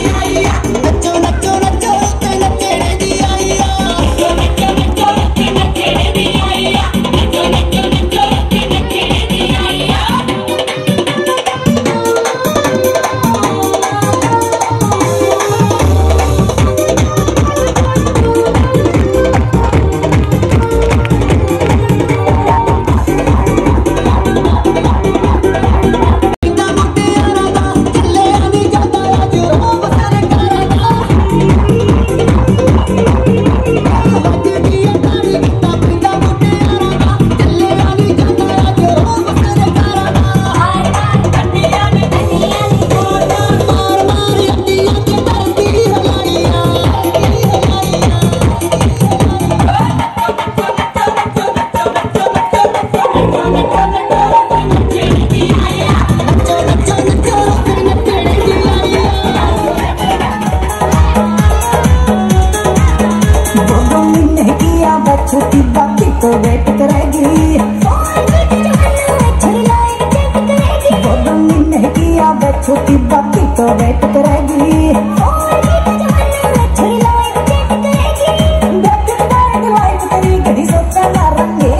छोटी बाकी तो वेट करेगी नहीं किया छोटी बाकी तो वेट करेगी सोचा ना रंगे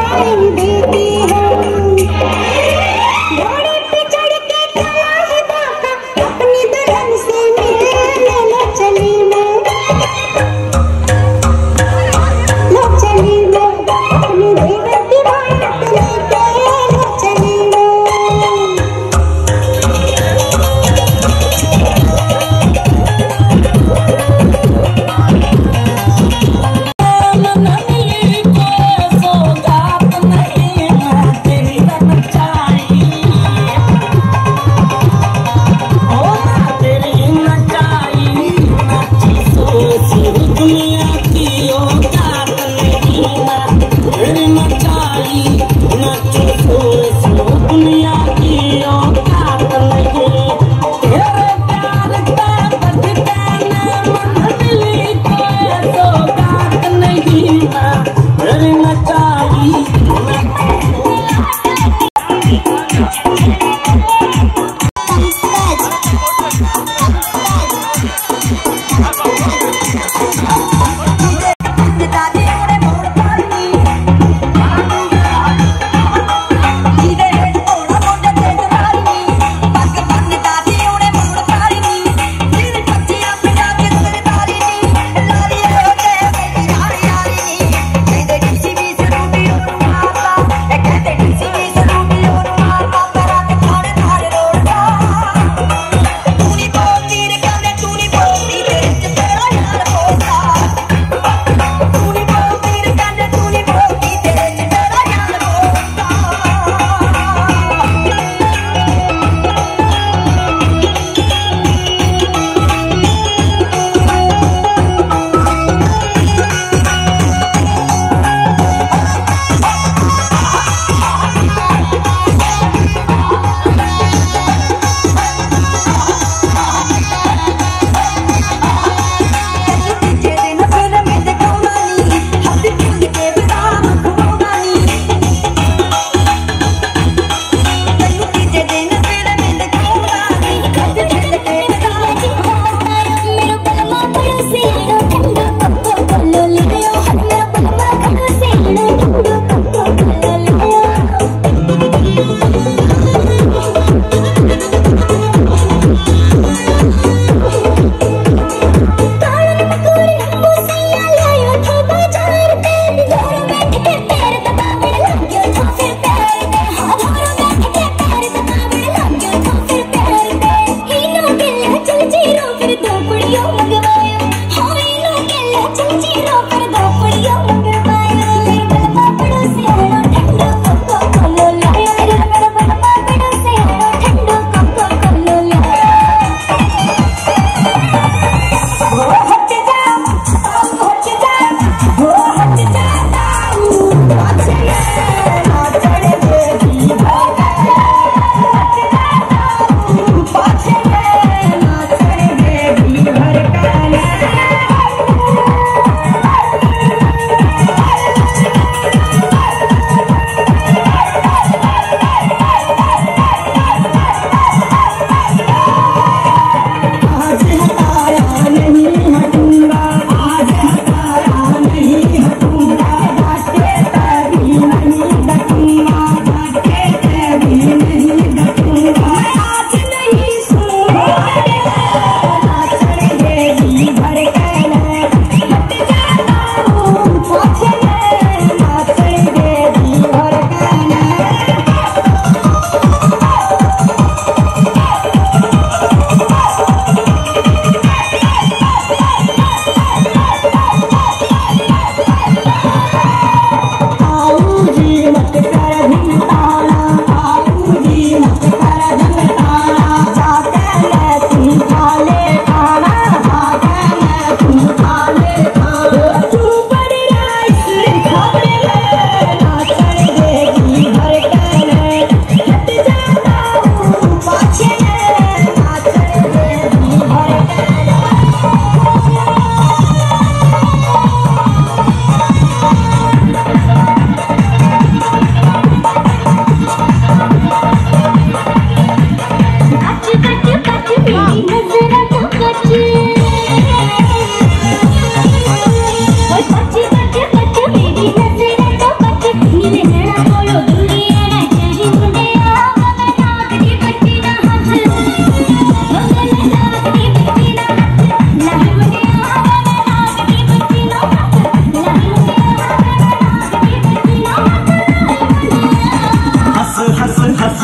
नहीं देती हूँ। घोड़े पे चढ़ के चला है बाबा, अपनी दुल्हन से मिलने लो चली मैं, लो चली मैं, अपनी देवर की बारात लेके लो चली मैं। मन मिली कोई सौगात नहीं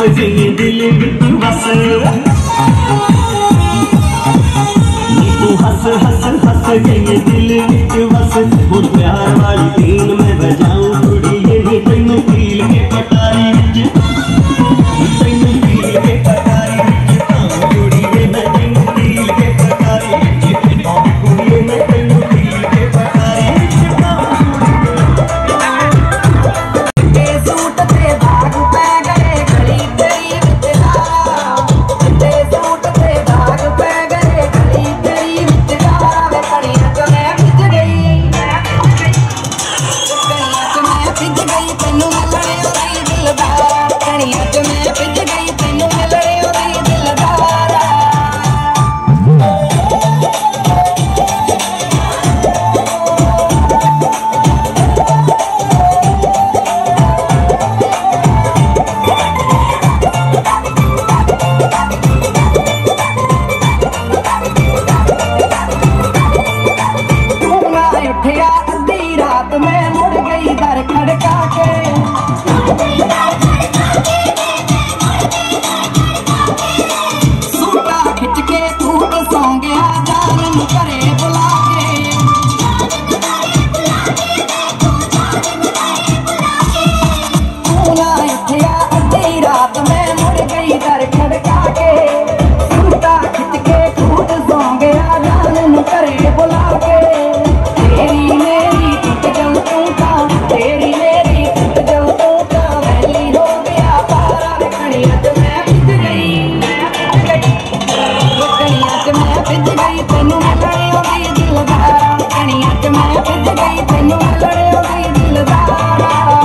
जाइए दिल विच बस तू हंस हंस हंस जाइए दिल विच बस हुण प्यार वाली तीन मैं बजाऊं कुड़ी ये तैनू फील के पटारी विच तैनू फील के पटारी विच कुड़ी ये मैं तैनू फील के पटारी विच कुड़ी ये मैं तैनू फील के पटारी विच सूट ते दाग पै गए गली गली विच ते सूट ते दाग पै गए गली गली विच वे कड़ियां च मैं भिज गई तैनू मिलने ओदी दिलदार कड़ियां च मैं भिज गई तैनू मिलने ओदी दिलदार उठिया अद्धी रात में मुड़ गई दर खड़का के सूटा खिंच के खूब सौ गया जान करे बुला के उठिया अद्धी रात में मुड़ गई दर खड़का के सूटा खिंच के खूब सौ गया जान करे बुला के तेरी मेरी टूट जाऊं तू का तेरी मेरी टूट जाऊं तू का वैली हो गया पारा कड़ियां च मैं भिज गई कड़ियां च मैं भिज गई तैनू मिलने ओदी दिलदार कड़ियां च मैं भिज गई तैनू मिलने ओदी दिलदार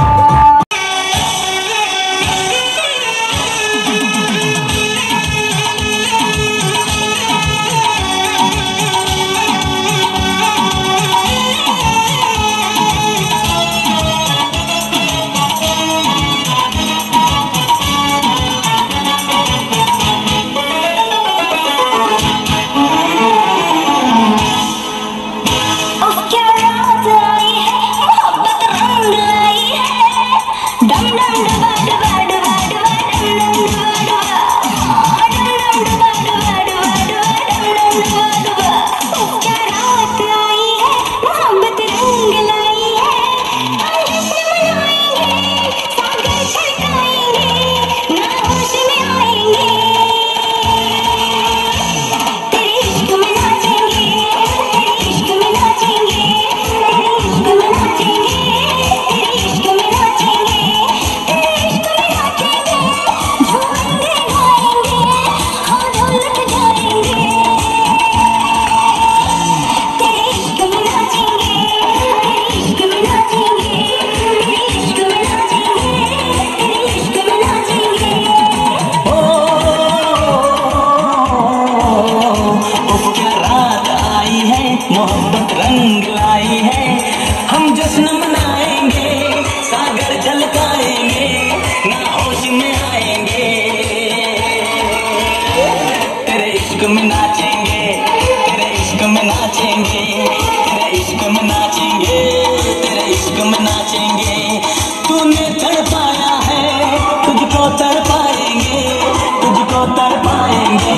मोहब्बत रंग लाई है हम जश्न मनाएंगे सागर झलकाएंगे ना होश में आएंगे तेरे इश्क में नाचेंगे तेरे इश्क में नाचेंगे तेरे इश्क में नाचेंगे तेरे इश्क में नाचेंगे तूने तड़पाया है तुझको तड़पाएंगे तुझको तड़पाएंगे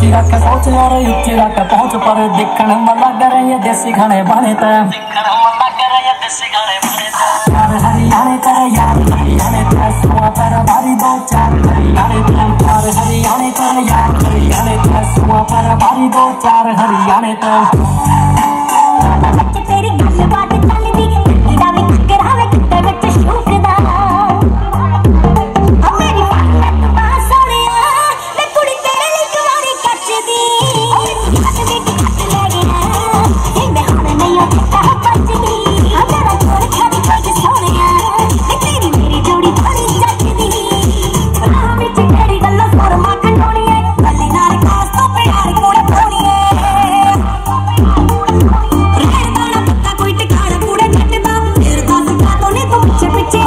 ਉੱਚੀ ਰੱਖ ਸੋਚ और ਉੱਚੀ ਰੱਖ पहुंच पर दिखण में लग रहे देसी खाने बने ते यार हरियाणे तेरे यार हरियाणे तेरे सुआ पर भारी दो चार हरियाणे तेरे यार हरियाणे तेरे यार हरियाणे तेरे सुआ पर भारी दो चार हरियाणे तेरे तेरी गल बात चलदी कित्ती दा वी करावे कित्ते विच शूकदा मेरी बात बा सोनिया ते कुड़ी तेरे लई कुवारी कच्चदी हट दी कट ले गया इंदे हाल नहीं ओ चिट्टा बचदी तेरा छोड़ खादी कोई सोनिया ते तेरी मेरी जोड़ी बड़ी जचदी राह विच तेरी गल्लों फरमा खंडोणी है गल्ली नाल खास तो प्यार कोड़े पोणी है कोई टिकाना कूड़े कटदा फिर दस बातों ने तो पीछे पीछे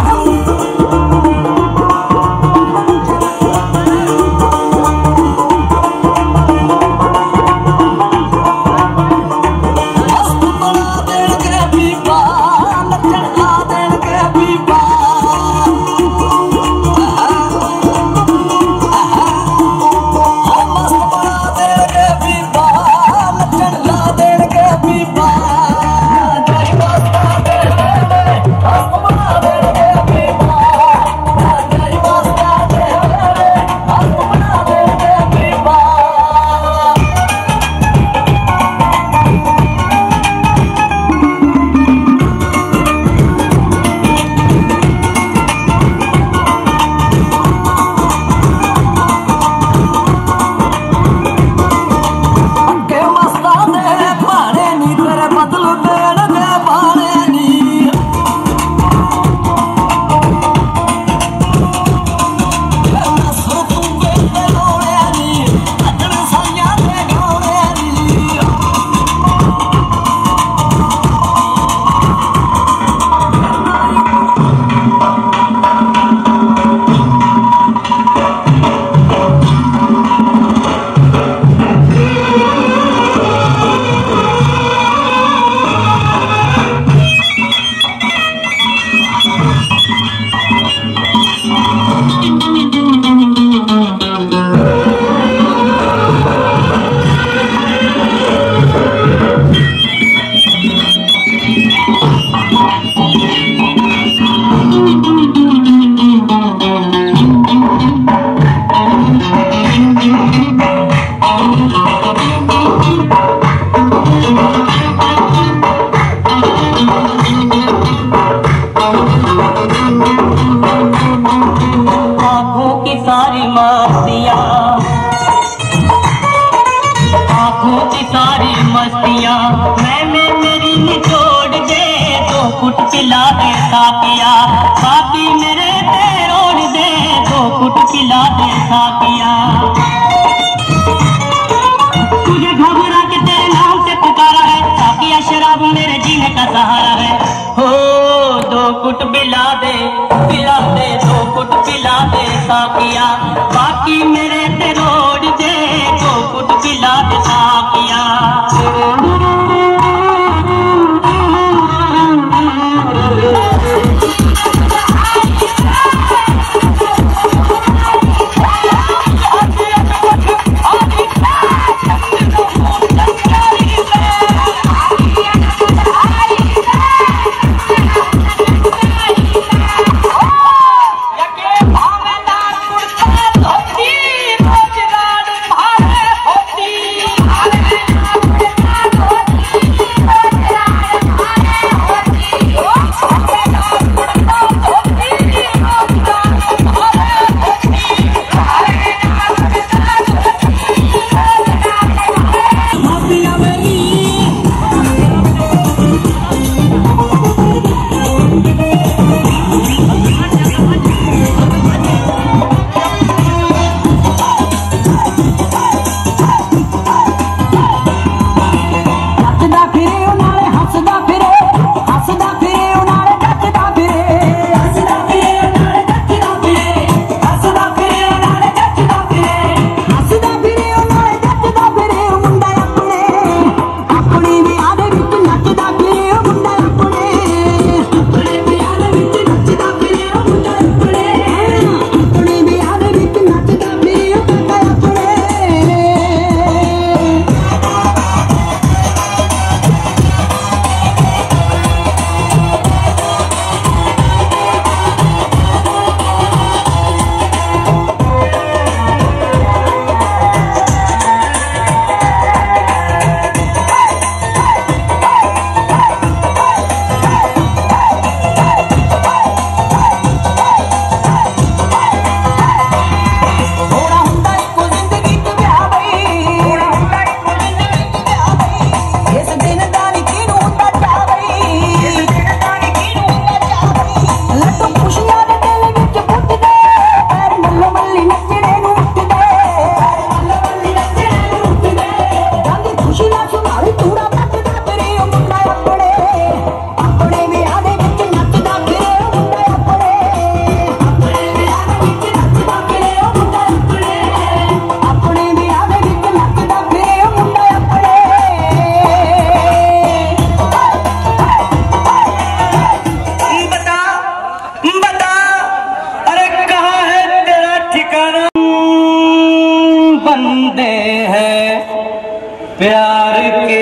हैं प्यार के,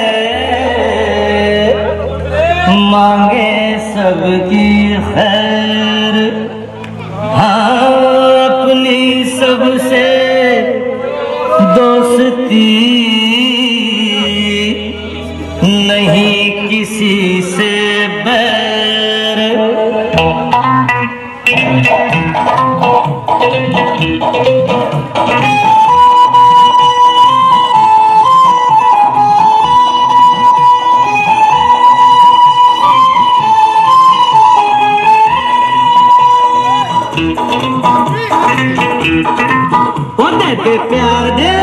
मांगे सबकी खैर, हाँ अपनी सबसे दोस्ती, नहीं किसी से बैर। ओ दे प्यार दे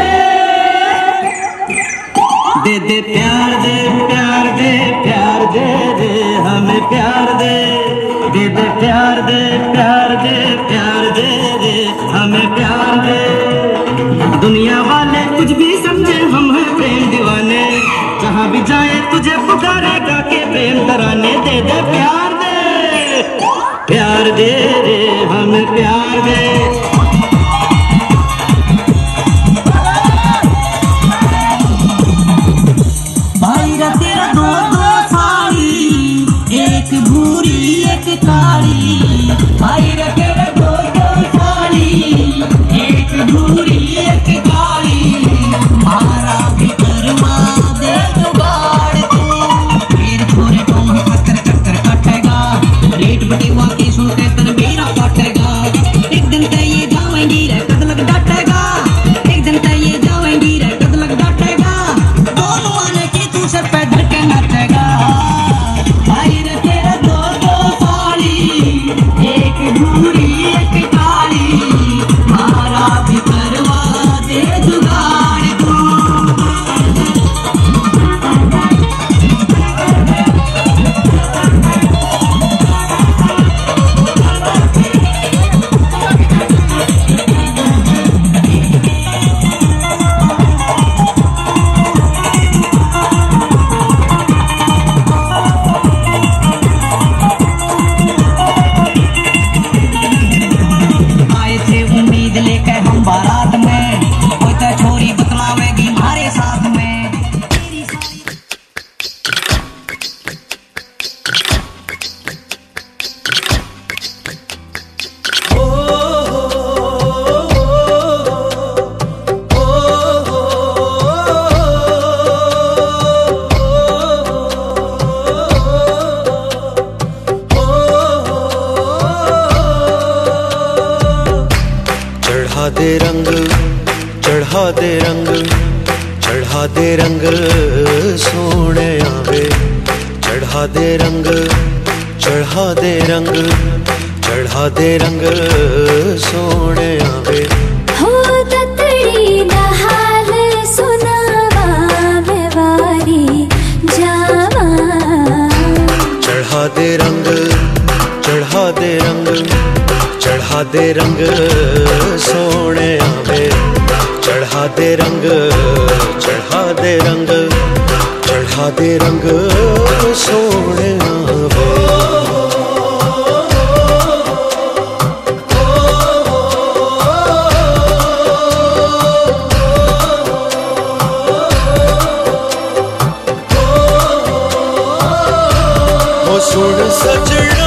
प्यार दे प्यार दे प्यार दे दे हमें प्यार दे प्यार दे प्यार दे प्यार दे दे हमें प्यार दे। दुनिया वाले कुछ भी समझे हम हैं प्रेम दीवाने, जहाँ भी जाए तुझे पुकारेगा के प्रेम तराने। दे प्यार दे रे हमें प्यार दे। तेरा दो साड़ी, एक भूरी एक काली। भाई रे तेरा दो साड़ी, एक भूरी एक काली। मारा भी करवा दे जुगाड़ तू, फिर थोड़े तो चक्कर कटेगा। रेट बटेवा के सुनते तन मेरा कटेगा। एक दिन ते ये जाएंगी रे कद लग डाटेगा, एक दिन ते ये जाएंगी रे कद लग डाटेगा। दोनों आने की तू सर पे धर के नाचेगा। भाई रे तेरा दो साड़ी, एक भूरी एक काली। मारा भी करवा दे जुगाड़ तू। आए थे उम्मीद लेके हम बारात में, कोई तो छोरी बतलावेगी हमारे साथ में। चढ़ा दे रंग, चढ़ा दे रंग, चढ़ा दे रंग सोने आवे। चढ़ा दे रंग, चढ़ा दे रंग, चढ़ा दे रंग सोने आवे। हो तकड़ी दा हाल सुनावा मैं वारी जावा। चढ़ा दे रंग, चढ़ा दे रंग, चढ़ा दे रंग सोने आवे। चढ़ा दे रंग, चढ़ा दे रंग, चढ़ा दे रंग सोने आवे। ओ सुन सजना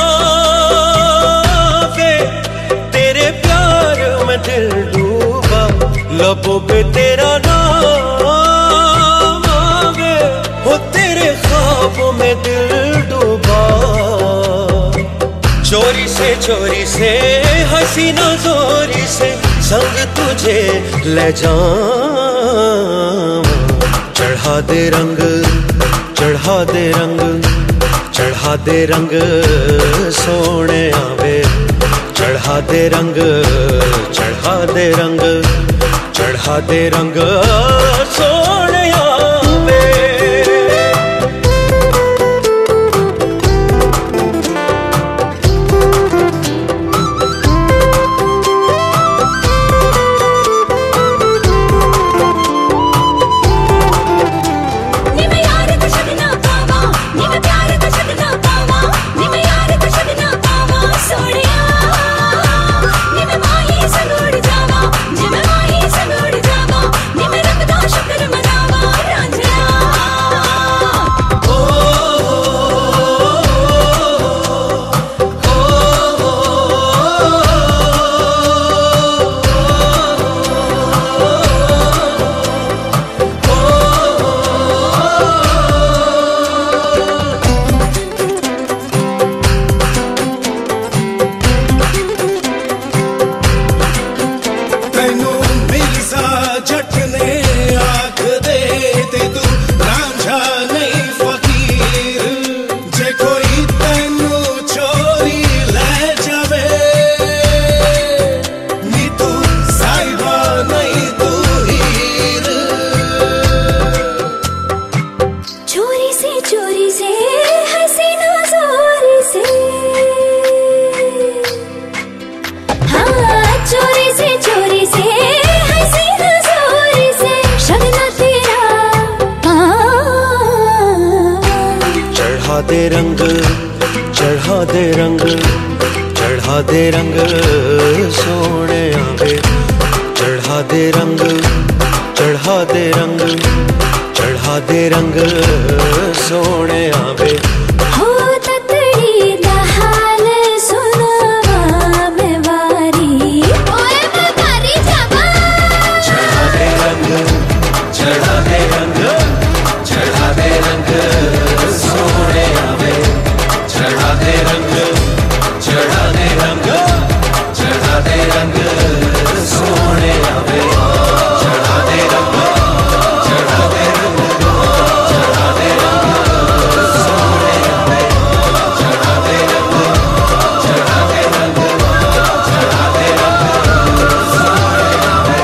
तेरे प्यार में दिल डूबा, लबों पे तेरा नाम आवे। हो तेरे ख्वाबों में दिल डूबा, चोरी से हसीना जोरी से संग तुझे ले जाऊं। चढ़ा दे रंग, चढ़ा दे रंग, चढ़ा दे रंग सोने आवे। चढ़ा दे रंग, चढ़ा दे रंग, चढ़ा दे रंग सोने आवे। सोनिया नी मैं माही संगोड़ जावा, जे मैं माही संगोड़ जावा। दे रंग, चढ़ा दे रंग, चढ़ा दे रंग सोने आवे, चढ़ा दे रंग, चढ़ा दे रंग, चढ़ा दे रंग सोने आवे। हो तकड़ी दा हाल सुनावा मैं वारी, ओए मैं वारी जावा। चढ़ा दे रंग, चढ़ा दे रंग, चढ़ा दे रंग सोने आवे, चढ़ा दे रंग, चढ़ा दे रंग, चढ़ा दे रंग सोने आवे, चढ़ा दे रंग, चढ़ा दे रंग, चढ़ा दे रंग सोने आवे, चढ़ा दे रंग, चढ़ा दे रंग, चढ़ा दे रंग सोने आवे।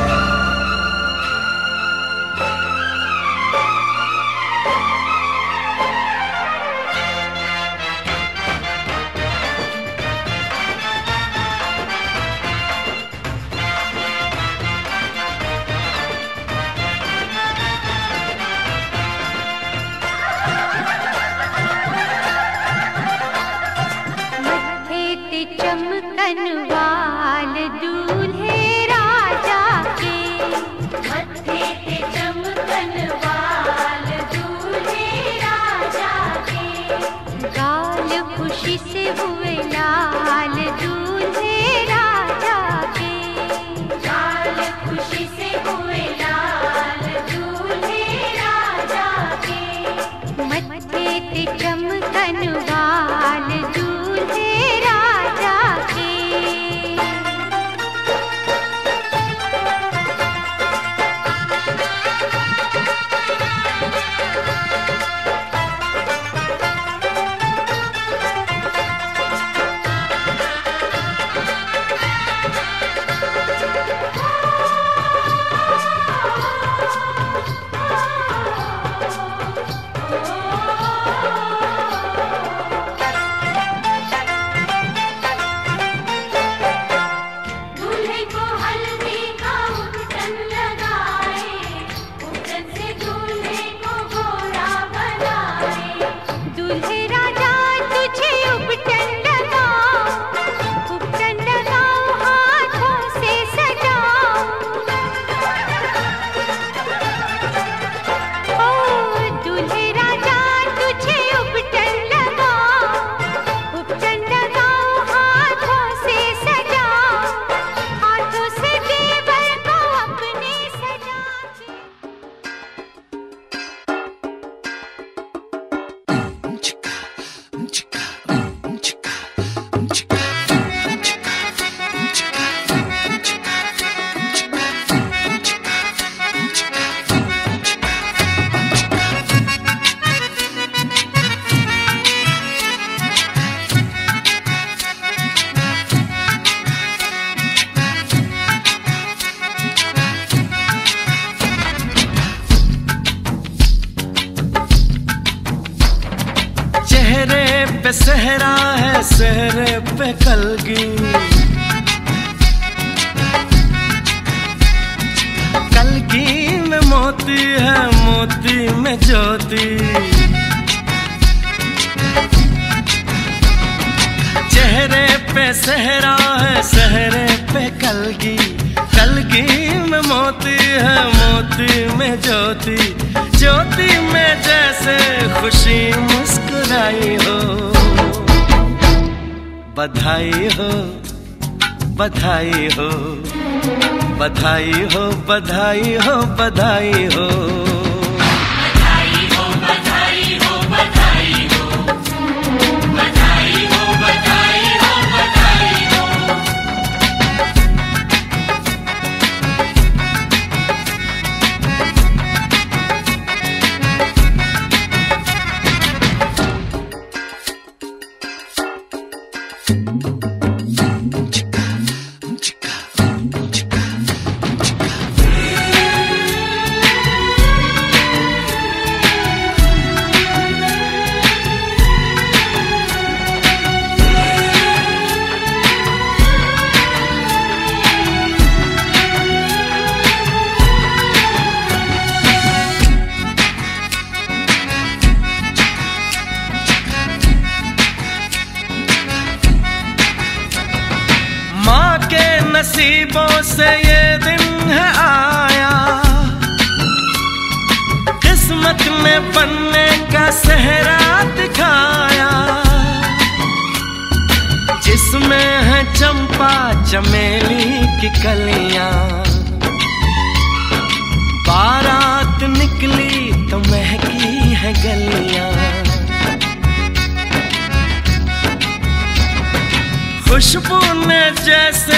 मत्थे ते चमकन वाल दूल्हे राजा के, मत्थे ते चमकन वाल दूल्हे राजा के, गाल खुशी से हुए लाल दूल्हे राजा के, गाल खुशी से हुए लाल दूल्हे राजा के, मत्थे ते चमकन वाल दूल्हे राजा के। दूल्हे को हल्दी का उपटन लगाए, उपटन से दूल्हे को घोड़ा बनाए। दूल्हे राजा तुझे उपटन लगाओ, उपटन लगाओ हाथों से सजाओ। ओ दूल्हे राजा तुझे उपटन लगाओ, उपटन लगाओ हाथों से सजाओ, हाथों से देवर को अपने सजा के। चेहरे पे सहरा है, सहरे पे कलगी, कलगी में मोती है, मोती में ज्योति। चेहरे पे सहरा है, सहरे पे कलगी, कलगी में मोती है, मोती में ज्योति, ज्योति में जैसे खुशी मुस्कुराई हो। बधाई हो, बधाई हो, बधाई हो, बधाई हो, बधाई हो। किस्मत ने बनने का सेहरा दिखाया, जिसमें है चंपा चमेली की कलियां। बारात निकली तो महकी है गलियां। खुशबू ने जैसे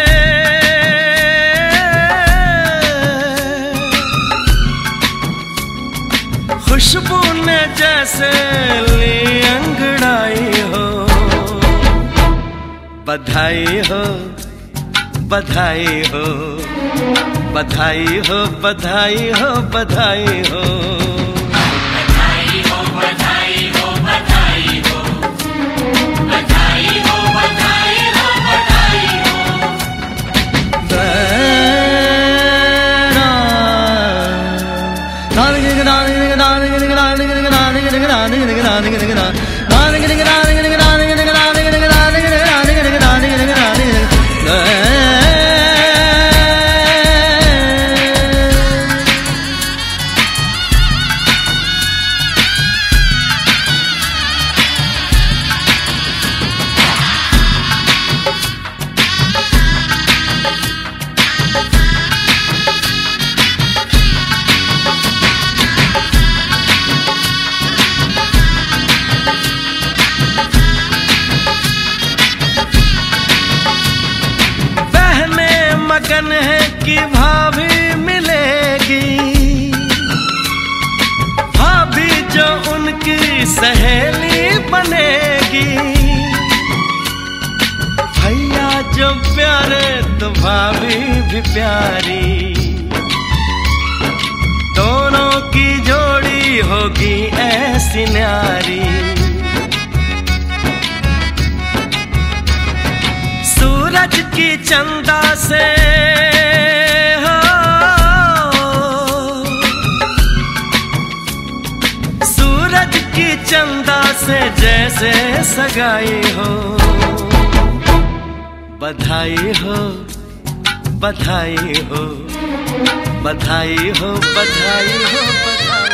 खुशबू ने जैसे ली अंगड़ाई हो। बधाई हो बधाई हो बधाई हो बधाई हो बधाई हो बधाई हो बधाई हो बधाई हो बधाई हो बधाई हो बधाई मगन है कि भाभी मिलेगी, भाभी जो उनकी सहेली बनेगी। भैया जो प्यारे तो भाभी भी प्यारी, दोनों की जोड़ी होगी ऐसी न्यारी। सूरज की चंदा से हो, सूरज की चंदा से जैसे सगाई हो। बधाई हो बधाई हो बधाई हो बधाई हो बधाई।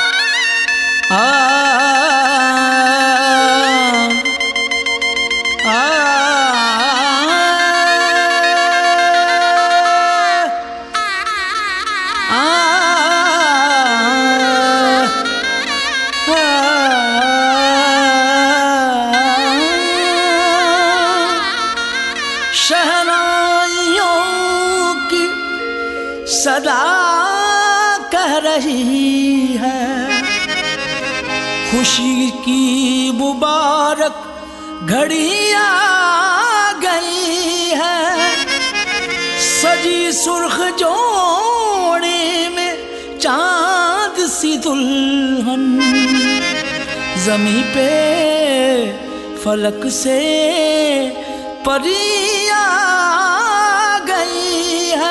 सदा कह रही है खुशी की मुबारक घड़ी आ गई है। सजी सुर्ख जोड़े में चांद सी दुल्हन, जमी पे फलक से परी आ गई है।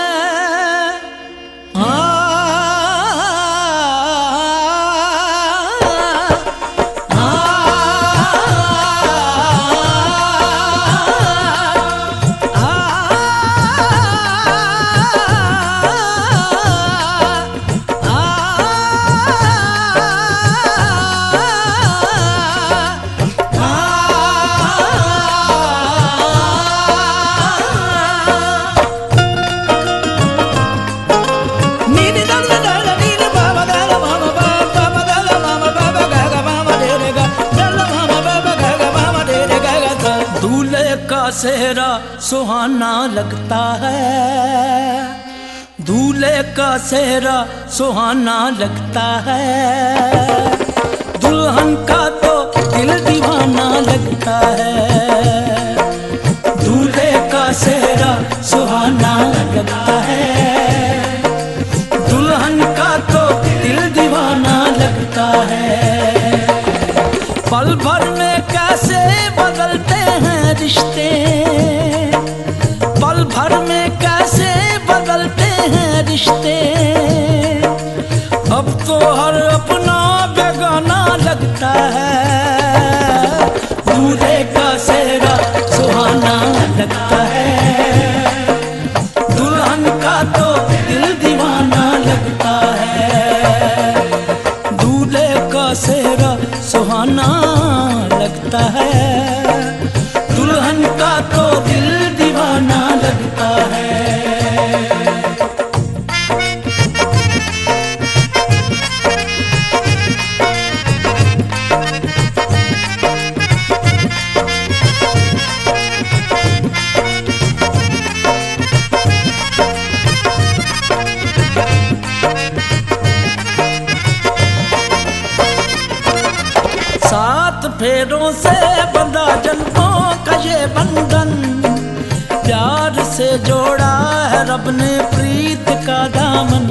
सेहरा सुहाना लगता है, दूल्हे का सेहरा सुहाना लगता है। दुल्हन का तो दिल दीवाना लगता है। दूल्हे का सेहरा सुहाना लगता है, दुल्हन का तो दिल दीवाना लगता है। पल भर में कैसे बदलते हैं रिश्ते, पल भर में कैसे बदलते हैं रिश्ते। अब तो हर अपना बेगाना लगता है। दूल्हे का सेहरा सुहाना लगता है, दुल्हन का तो दिल दीवाना लगता है। फेरों से बंधा जन्मों का ये बंधन, प्यार से जोड़ा है रब ने प्रीत का दामन।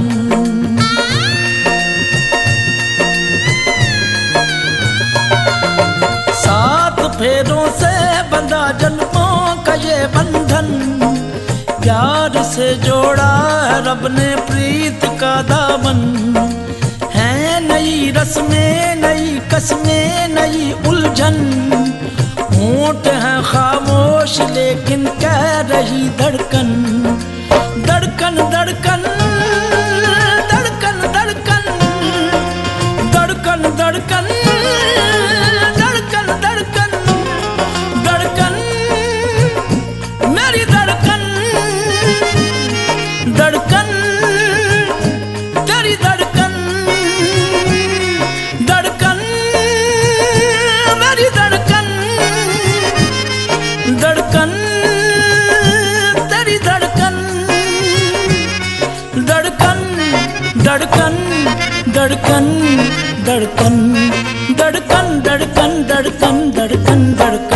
7 फेरों से बंधा जन्मों का ये बंधन, प्यार से जोड़ा है रब ने प्रीत का दामन। है नई रस्में, नई कस्में, नई उलझन, होंठ है खामोश लेकिन कह रही धड़कन। धड़कन धड़कन धड़कन धड़कन धड़कन धड़कन धड़कन धड़कन धड़कन मेरी धड़कन। धड़कन तेरी धड़कन, धड़कन मेरी धड़कन, धड़कन तेरी धड़कन। धड़कन धड़कन धड़कन धड़कन धड़कन धड़कन धड़कन धड़कन धड़कन।